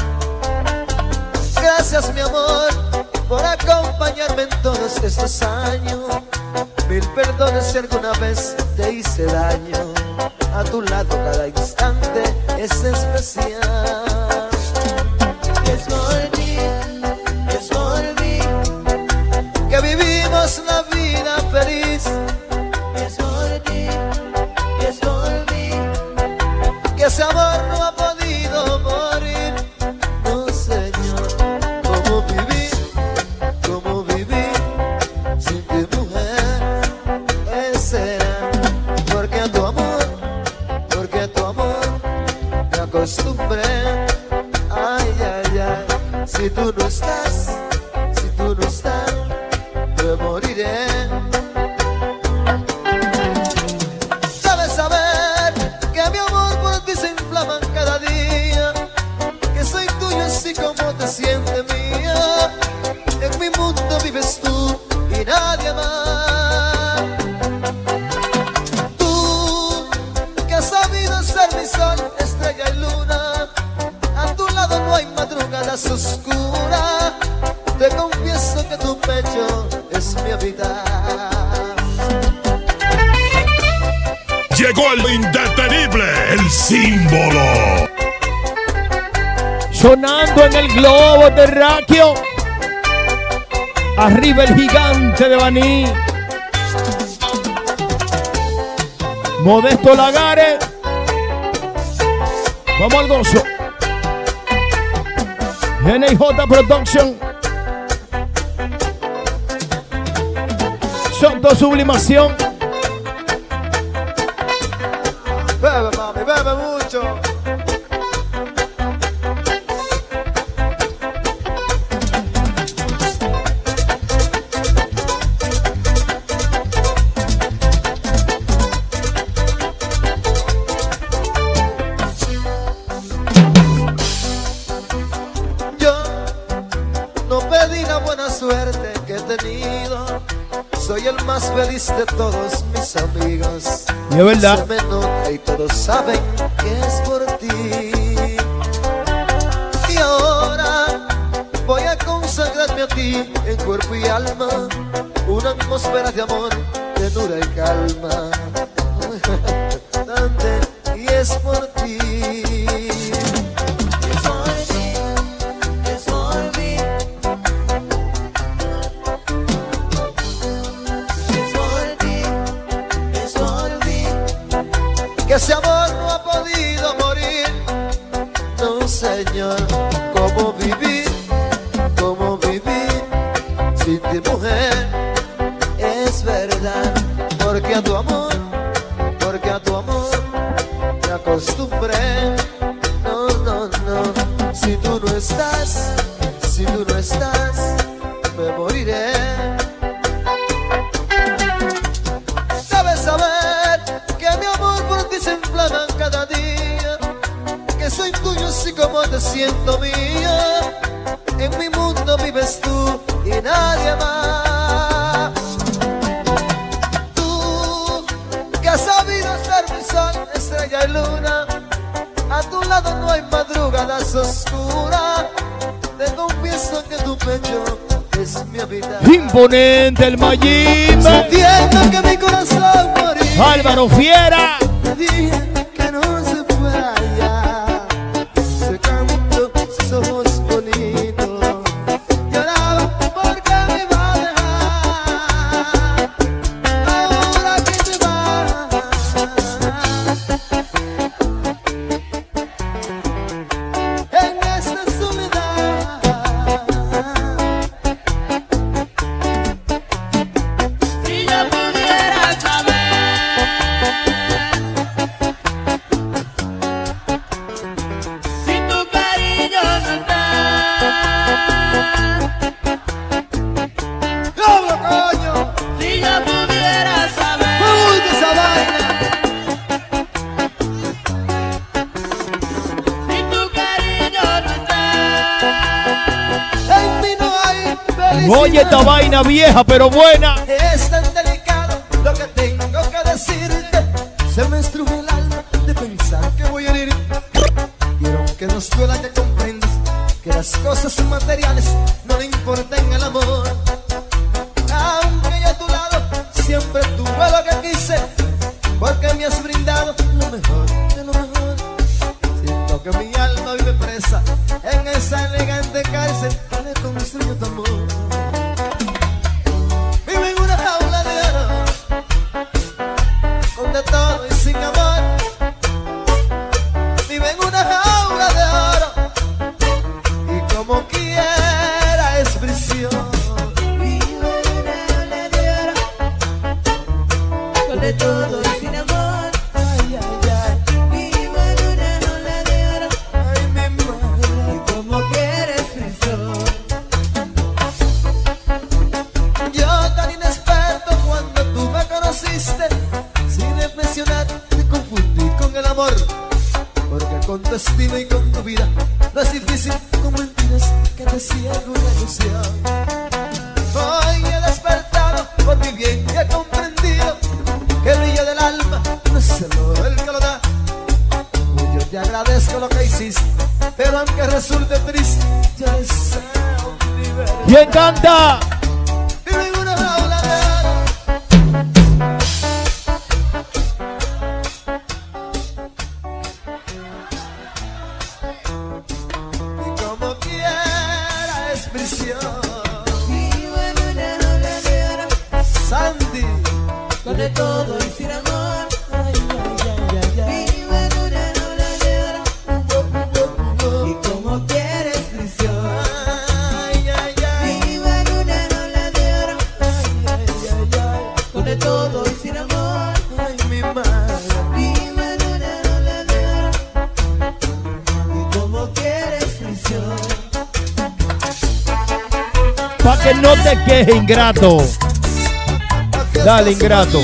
Speaker 7: Gracias mi amor por acompañarme en todos estos años. Mil Mil perdones si alguna vez te hice daño. A tu lado cada instante es especial. Es por mí que vivimos la vida feliz. Es por mí que ese amor no ha podido morir. No, Señor, ¿cómo vivir sin ti, mujer? Será porque a tu amor me acostumbré. Ay, ay, ay, si tú no estás, me moriré. Debes saber que mi amor por ti se inflama cada día, que soy tuyo así como te sientes mía. En mi mundo vives tú y nadie más. Tú que has sabido ser mi sol, estrella y luna. A tu lado no hay madrugadas oscuras. Te confieso que tu pecho es mi habitar.
Speaker 3: Llegó el indetenible, el símbolo.
Speaker 5: Sonando en el globo terráqueo. Arriba el gigante de Baní. Modesto Lagares. Vamos al gozo. NJ Production. Soto Sublimación.
Speaker 7: Bebe, mami, bebe mucho. Suerte que he tenido, soy el más feliz de todos mis amigos.
Speaker 5: Y es verdad.
Speaker 7: Se me nota y todos saben que es por ti. Y ahora voy a consagrarme a ti en cuerpo y alma, una atmósfera de amor, ternura y calma. Y es por ti. Que ese amor no ha podido morir. No, Señor, ¿cómo vivir sin ti, mujer? Es verdad, porque a tu amor me acostumbré. No, no, no, si tú no estás, me moriré. Debes saber que mi amor por ti se inflama cada día, que soy tuyo así como te siento mía. En mi mundo vives tú y nadie más. Tú que has sabido ser mi sol, estrella y luna. A tu lado no hay madrugadas oscuras. Te confieso que tu pecho es mi habitar.
Speaker 5: Imponente el Mayimbe.
Speaker 7: Sintiendo que mi corazón moría.
Speaker 5: Álvaro Fiera.
Speaker 7: Te dije que no se fuera ya, secando sus ojos bonitos. Lloraba porque me iba a dejar. Ahora que te vas, en esta soledad.
Speaker 1: Si yo pudiera saber si tu cariño no está,
Speaker 7: ¡Habla, coño!
Speaker 1: si yo pudiera saber
Speaker 7: ¡Uy, de esa vaina!
Speaker 1: si tu cariño no está,
Speaker 7: En mí no hay felicidad.
Speaker 5: Oye esta vaina vieja pero buena.
Speaker 7: Es tan delicado lo que tengo que decirte. Se me estruja el alma de pensar que voy a herir. Quiero que nos duela que comprendas que las cosas materiales no le importan el amor. Aunque yo a tu lado siempre tú porque me has brindado lo mejor de lo mejor. Siento que mi alma vive presa en esa elegante cárcel que le construyó tu amor. Vive en una jaula de oro, con de todo y sin amor. Vive en una jaula de oro y como quiera es prisión.
Speaker 6: Vivo en una jaula de oro, con de todo y sin amor.
Speaker 7: Ay, ay, ay.
Speaker 6: Vivo en una jaula de oro,
Speaker 7: Ay, mi madre.
Speaker 6: y como quieres prisión.
Speaker 7: Yo tan inexperto cuando tú me conociste, sin reflexionar te confundí con el amor, porque con tu destino y con tu vida no es difícil como mentiras que te ciega una ilusión. Hoy he despertado por mi bien y he comprendido que el brillo del alma no es el oro el que lo da. Yo te agradezco lo que hiciste, pero aunque resulte triste, yo deseo libertad.
Speaker 5: ¿Quién canta?
Speaker 7: Vive en una jaula de oro. Y como quiera es prisión.
Speaker 6: Vivo en una jaula de oro,
Speaker 7: Sandy.
Speaker 6: con de todo y sin amor.
Speaker 7: Ay, ay, ay, ay, ay.
Speaker 6: Vivo en una jaula de oro, y como quieres prisión.
Speaker 7: Ay, ay, ay.
Speaker 6: Vivo en una jaula de oro,
Speaker 7: Ay, ay, ay, ay.
Speaker 6: con de todo y sin amor.
Speaker 7: Ay, mi madre.
Speaker 6: Vivo en una jaula de oro, y como quieres prisión.
Speaker 5: Pa' que no te quejes, ingrato. Dale, ingrato.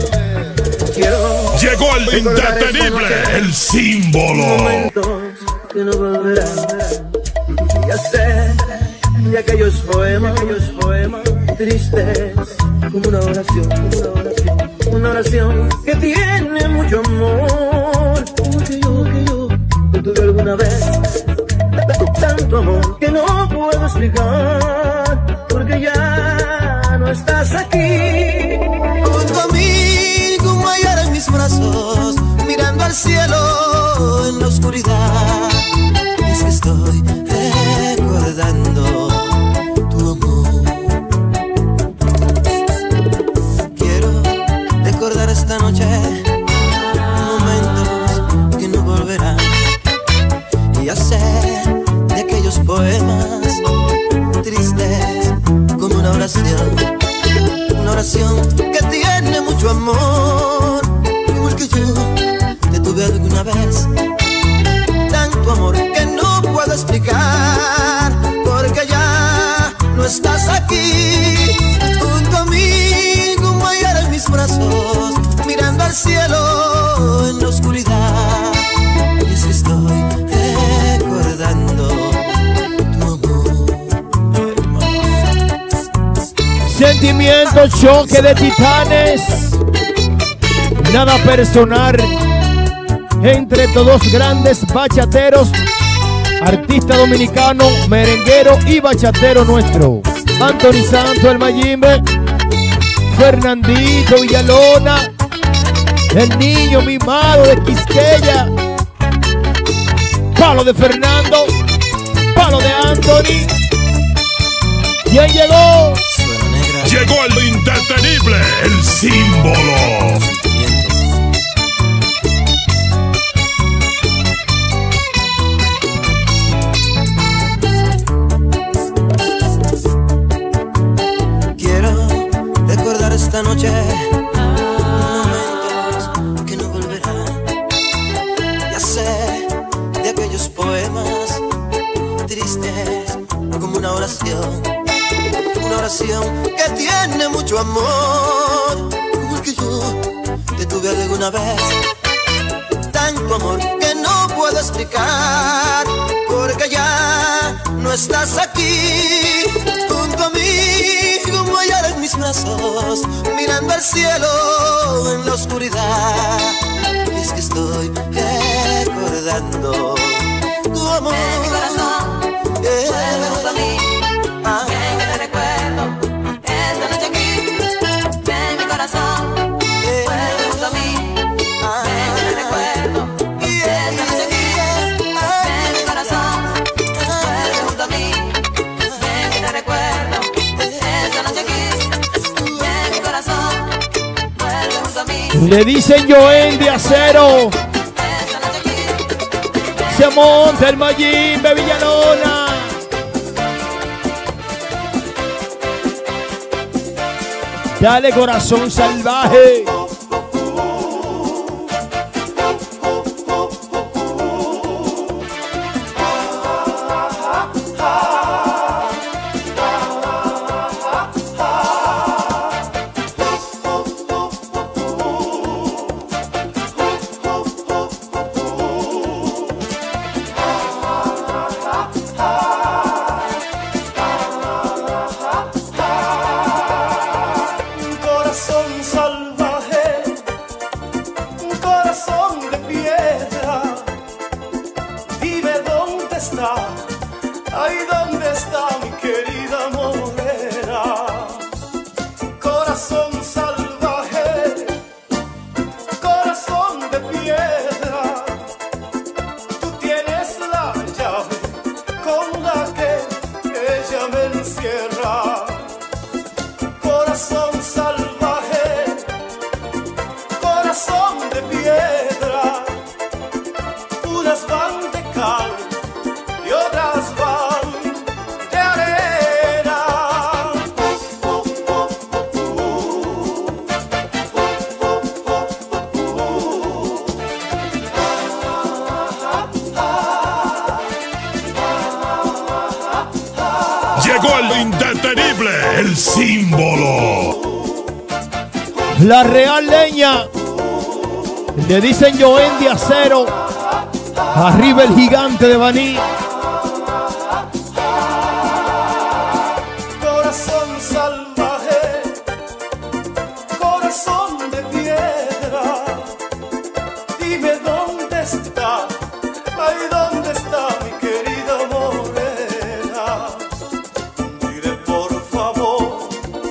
Speaker 3: Llegó el indetenible, el símbolo.
Speaker 11: Momentos que no volverán. Ya sé de aquellos poemas tristes, como una oración, una oración que tiene mucho amor. Que yo tuve alguna vez tanto amor que no puedo explicar, porque ya no estás aquí.
Speaker 6: Junto a mí, como ayer en mis brazos, mirando al cielo en la oscuridad. Y es que estoy recordando tu amor. Quiero recordar esta noche momentos que no volverán. Y ya sé de aquellos poemas tristes como una oración. Una oración que tiene mucho amor, como el que yo te tuve alguna vez. Tanto amor que no puedo explicar, porque ya no estás aquí. Junto a mí, como ayer en mis brazos, mirando al cielo en la oscuridad. Y es que estoy recordando tu amor.
Speaker 5: Sentimiento, choque de titanes. Nada personal. Entre todos grandes bachateros. Artista dominicano, merenguero y bachatero nuestro. Anthony Santos, el Mayimbe. Fernandito Villalona. El niño mimado de Quisqueya. Palo de Fernando. Palo de Anthony. ¿Quién llegó?
Speaker 3: Llegó el indetenible, el símbolo.
Speaker 6: Quiero recordar esta noche momentos que no volverán. Ya sé de aquellos poemas tristes como una oración. Una oración que tiene mucho amor, como el que yo te tuve alguna vez. Tanto amor que no puedo explicar, porque ya no estás aquí. Junto a mí, como ayer en mis brazos, mirando al cielo en la oscuridad. Y es que estoy recordando tu amor.
Speaker 10: En mi corazón, vuelve junto a mí. Ven que te recuerdo esta noche aquí. En mi corazón, vuelve junto a mí.
Speaker 5: Le dicen Joel de Acero. Se monta el Mayimbe Villalona. Dale corazón salvaje.
Speaker 8: Ay, ¿dónde está mi querida morena? Corazón salvaje, corazón de piedra. Tú tienes la llave con la que ella me encierra. Corazón salvaje, corazón de piedra. Unas van de cal y otras van de arena.
Speaker 3: Llegó el indetenible, el símbolo.
Speaker 5: La Real Leña. Le dicen Joel de Acero. Arriba el gigante de Baní.
Speaker 8: Corazón salvaje, corazón de piedra. Dime dónde está, ay, dónde está mi querida morena. Dile por favor,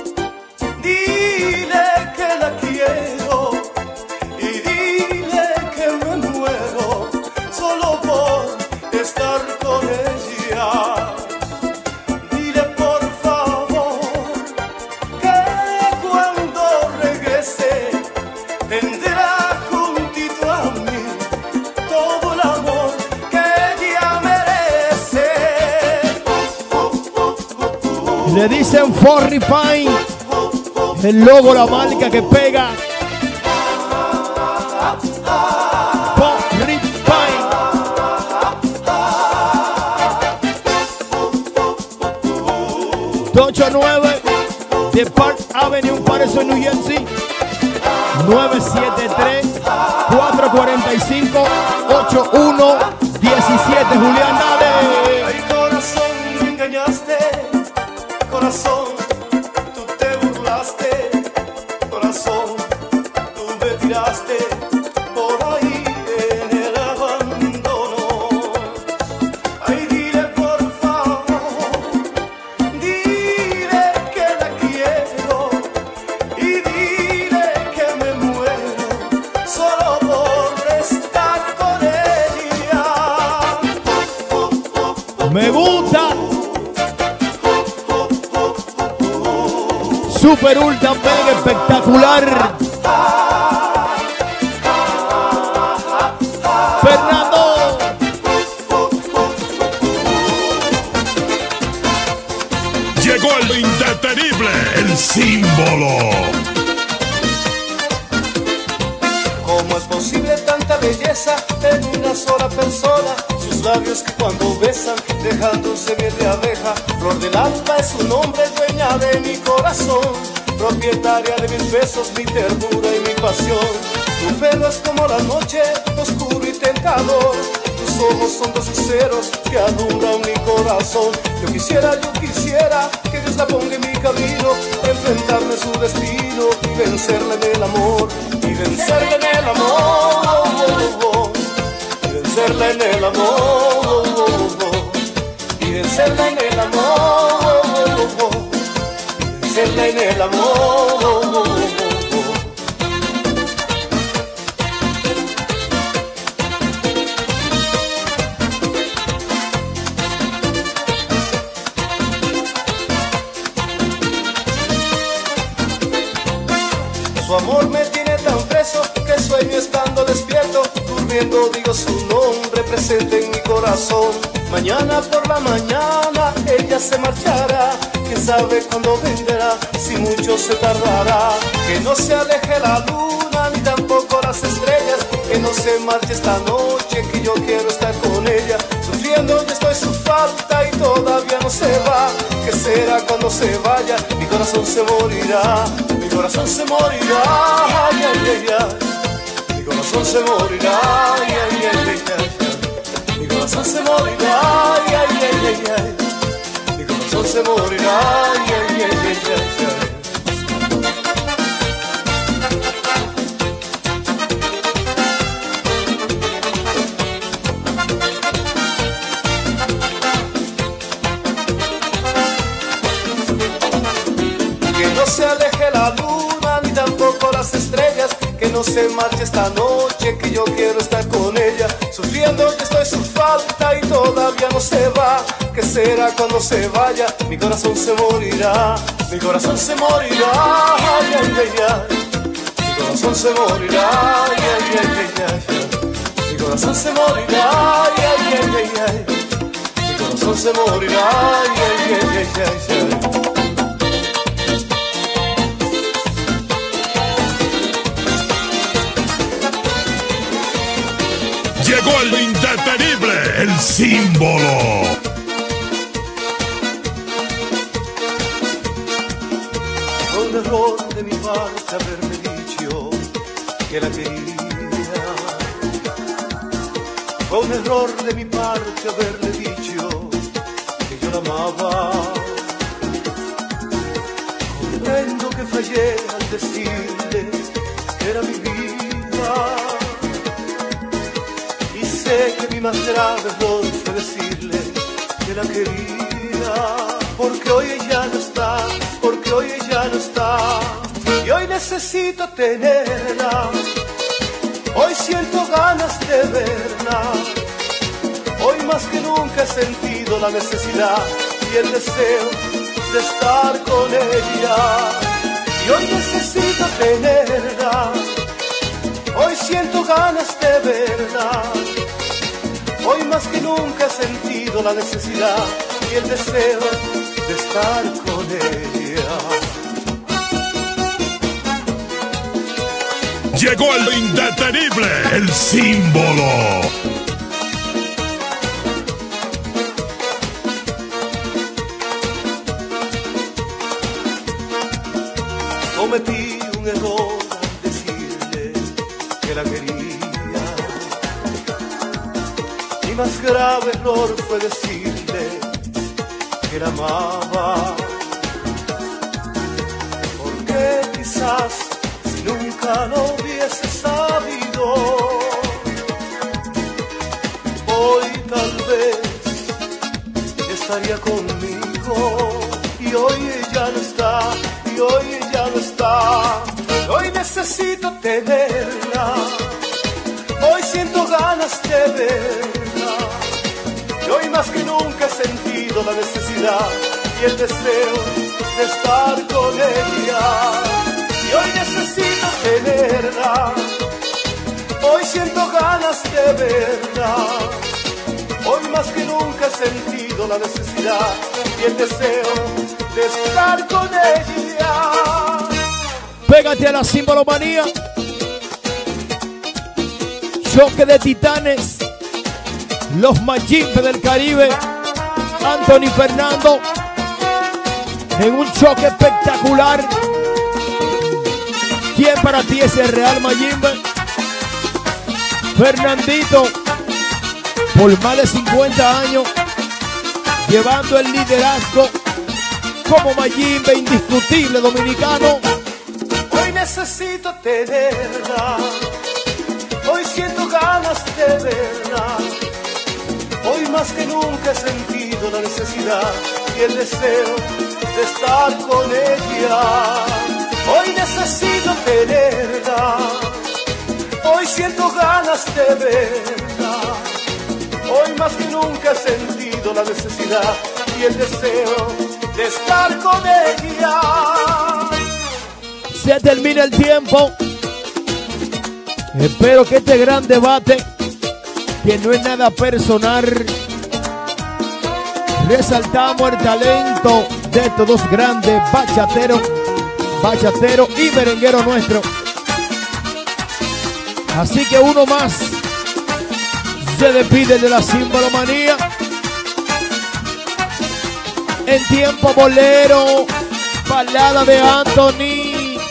Speaker 8: dile que la quiero y dile que me muero solo por estar con ella. Dile por favor que cuando regrese tendrá juntito a mí todo el amor que ella merece.
Speaker 5: Le dicen Forry Pine. El logo, la marca que pega. Forry Pine. 289 de Park Avenue, Patterson, New Jersey. 973-445-8117. Julián, dale.
Speaker 8: Ay, corazón, me engañaste. Corazón, tú te burlaste. Corazón, tú me tiraste por ahí en el abandono. Ay, dile por favor, dile que la quiero y dile que me muero solo por estar con ella.
Speaker 5: Me gusta. Super ultra mega espectacular. Fernando.
Speaker 3: Llegó el indetenible, el símbolo.
Speaker 8: ¿Cómo es posible tanta belleza en una sola persona? Sus labios que cuando besan dejan dulce miel de abeja. Flor del alba es su nombre, dueña de mi corazón, propietaria de mis besos, mi ternura y mi pasión. Tu pelo es como la noche, oscuro y tentador. Tus ojos son dos luceros que alumbran mi corazón. Yo quisiera que Dios la ponga en mi camino, enfrentarme a su destino y vencerla en el amor. Y vencerla en el amor. Y vencerla en el amor. Y vencerla en el amor. Y vencerla en el amor. Su amor me tiene tan preso sufriendo, digo su nombre presente en mi corazón. Mañana por la mañana ella se marchará, quién sabe cuándo vendrá, si mucho se tardará. Que no se aleje la luna ni tampoco las estrellas, que no se marche esta noche, que yo quiero estar con ella. Sufriendo yo estoy su falta y todavía no se va. ¿Qué será cuando se vaya? Mi corazón se morirá, mi corazón se morirá, ay, ay, ay, ay. Mi corazón se morirá, ay, ay, ay, ay, ay. Mi corazón se morirá, ay, ay, ay, ay, ay. Mi corazón se morirá, ay, ay, ay, ay, ay. Que no se aleje la luna ni tampoco las estrellas, que no se marche esta noche, que yo quiero estar con ella. Sufriendo yo estoy su falta y todavía no se va. ¿Qué será cuando se vaya? Mi corazón se morirá, mi corazón se morirá, ay, ay, ay, ay. Mi corazón se morirá, ay, ay, ay, ay, ay. Mi corazón se morirá, ay, ay, ay, ay, ay. Mi corazón se morirá, ay, ay, ay, ay, ay, ay.
Speaker 3: Llegó el indetenible, el símbolo.
Speaker 8: Fue un error de mi parte haberme dicho que la quería. Fue un error de mi parte haberle dicho que yo la amaba. Comprendo que fallé al decirle que era mi vida. Sé que mi más grave error fue decirle que la quería. Porque hoy ella no está, porque hoy ella no está. Y hoy necesito tenerla. Hoy siento ganas de verla. Hoy más que nunca he sentido la necesidad y el deseo de estar con ella. Y hoy necesito tenerla. Hoy siento ganas de verla. Hoy más que nunca he sentido la necesidad y el deseo de estar con ella.
Speaker 3: Llegó el indetenible, el símbolo.
Speaker 8: Cometí un error al decirle que la quería. Mi más grave error fue decirle que la amaba. Porque quizás si nunca lo hubiese sabido, hoy tal vez estaría conmigo. Y hoy ella no está, y hoy ella no está. Hoy necesito tenerla. Hoy siento ganas de verla. Y hoy más que nunca he sentido la necesidad y el deseo de estar con ella. Y hoy necesito tenerla. Hoy siento ganas de verla. Hoy más que nunca he sentido la necesidad y el deseo de estar con ella.
Speaker 5: Pégate a la simbolomanía. Choque de titanes. Los Mayimbe del Caribe. Anthony Fernando. En un choque espectacular. ¿Quién para ti es el Real Mayimbe? Fernandito. Por más de 50 años. Llevando el liderazgo como Mayimbe indiscutible dominicano.
Speaker 8: Hoy necesito tenerla. Hoy siento ganas de verla. Hoy más que nunca he sentido la necesidad y el deseo de estar con ella. Hoy necesito tenerla. Hoy siento ganas de verla. Hoy más que nunca he sentido la necesidad y el deseo de estar con ella.
Speaker 5: Se termina el tiempo. Espero que este gran debate que no es nada personal. Resaltamos el talento de estos dos grandes bachateros y merengueros nuestros. Así que uno más se despide de la Simbolomanía. En tiempo bolero, balada de Anthony.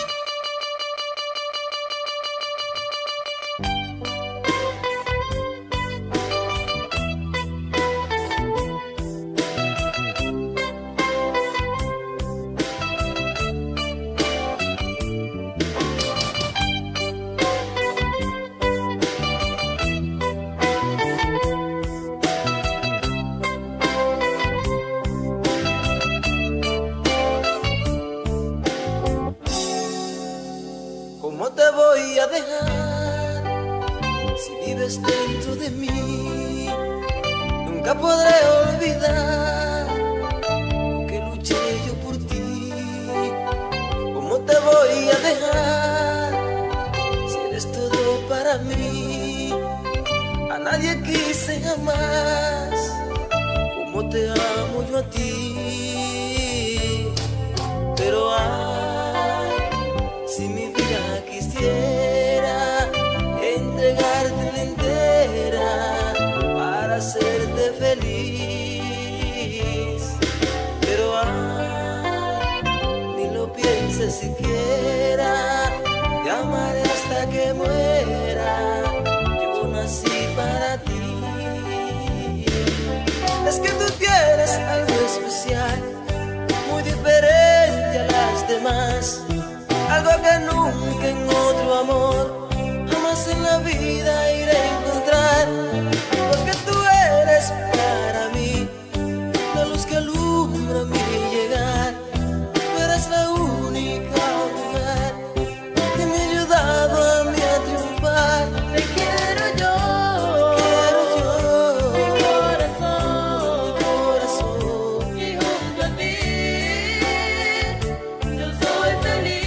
Speaker 6: ¿Cómo te voy a dejar si vives dentro de mí? Nunca podré olvidar que luché yo por ti. ¿Cómo te voy a dejar si eres todo para mí? A nadie quise jamás como te amo yo a ti. Pero si mi vida quisiera entregarte entera para hacerte feliz, pero ni lo pienses siquiera, te amaré hasta que muera, yo nací para ti. Es que tú tienes algo especial, muy diferente a las demás. Algo que nunca en otro amor, jamás en la vida iré a encontrar. Porque tú eres para mí la luz que alumbra mi llegar. Tú eres la única mujer que me ha ayudado a mí a triunfar. Te quiero yo, mi corazón, y junto a ti yo soy feliz.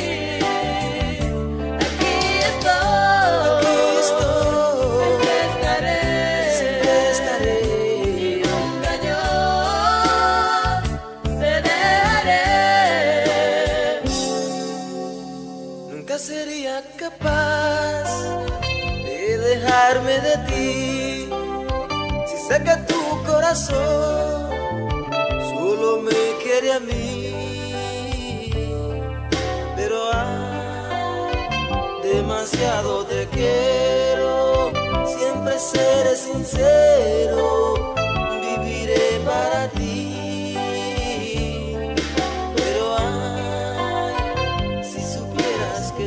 Speaker 6: Sería capaz de dejarme de ti si sé que tu corazón solo me quiere a mí. Pero demasiado te quiero, siempre seré sincero, viviré para ti. Que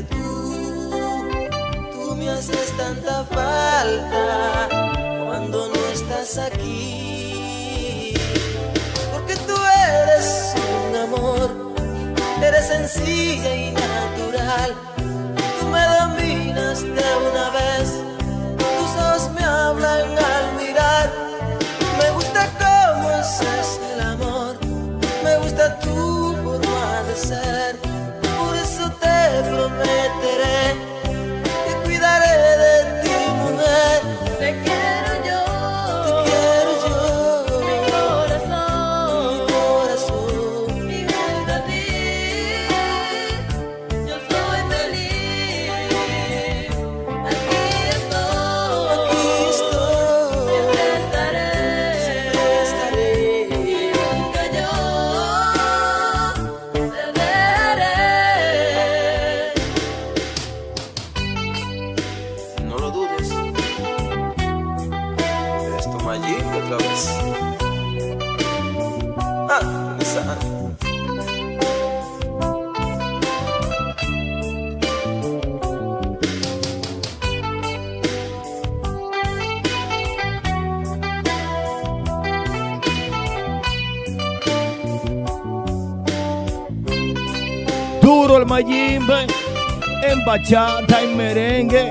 Speaker 6: tú me haces tanta falta cuando no estás aquí. Porque tú eres un amor, eres sencilla y natural. Tú me dominas de una vez, tus ojos me hablan al mirar. Me gusta cómo haces el amor, me gusta tu forma de ser. Por eso te prometeré que cuidaré de ti, mujer. Te quiero yo, mi corazón, y junto a ti yo soy feliz. Aquí estoy, siempre estaré, y nunca yo te dejaré. No lo dudes, esto Mayimbe otra vez. Esa.
Speaker 5: Duro el Mayimbe en bachata y merengue.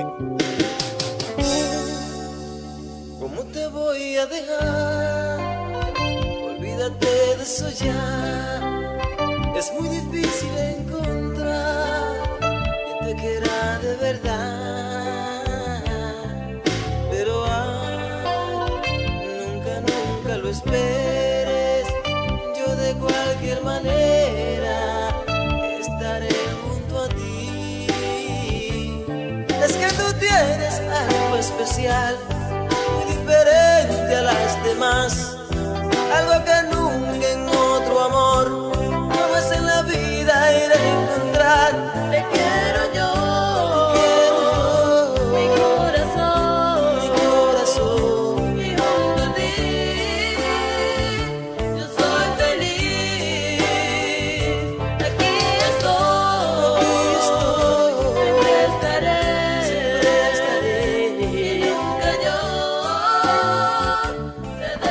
Speaker 6: ¿Cómo te voy a dejar? Olvídate de eso ya. Es muy difícil encontrar quien te quiera de verdad. Pero esperes, yo de cualquier manera estaré junto a ti. Es que tú tienes algo especial, muy diferente a las demás, algo que nunca en otro amor jamás en la vida iré a encontrar. Te quiero yo, mi corazón, y junto a ti yo soy feliz. Aquí estoy, siempre estaré, y nunca yo te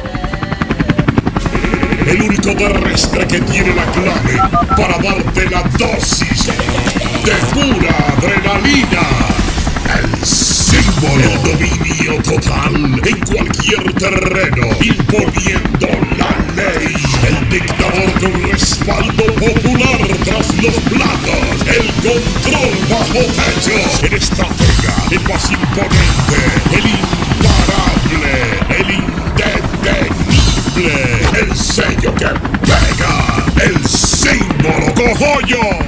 Speaker 6: dejaré.
Speaker 3: El único terrestre que tiene la clave para darte la dosis de pura adrenalina. El símbolo. El dominio total en cualquier terreno, imponiendo la ley. El dictador con respaldo popular tras los platos. El control bajo techo. El estratega, el más imponente, el imparable, el indetenible. El sello que pega, el símbolo Cogollo.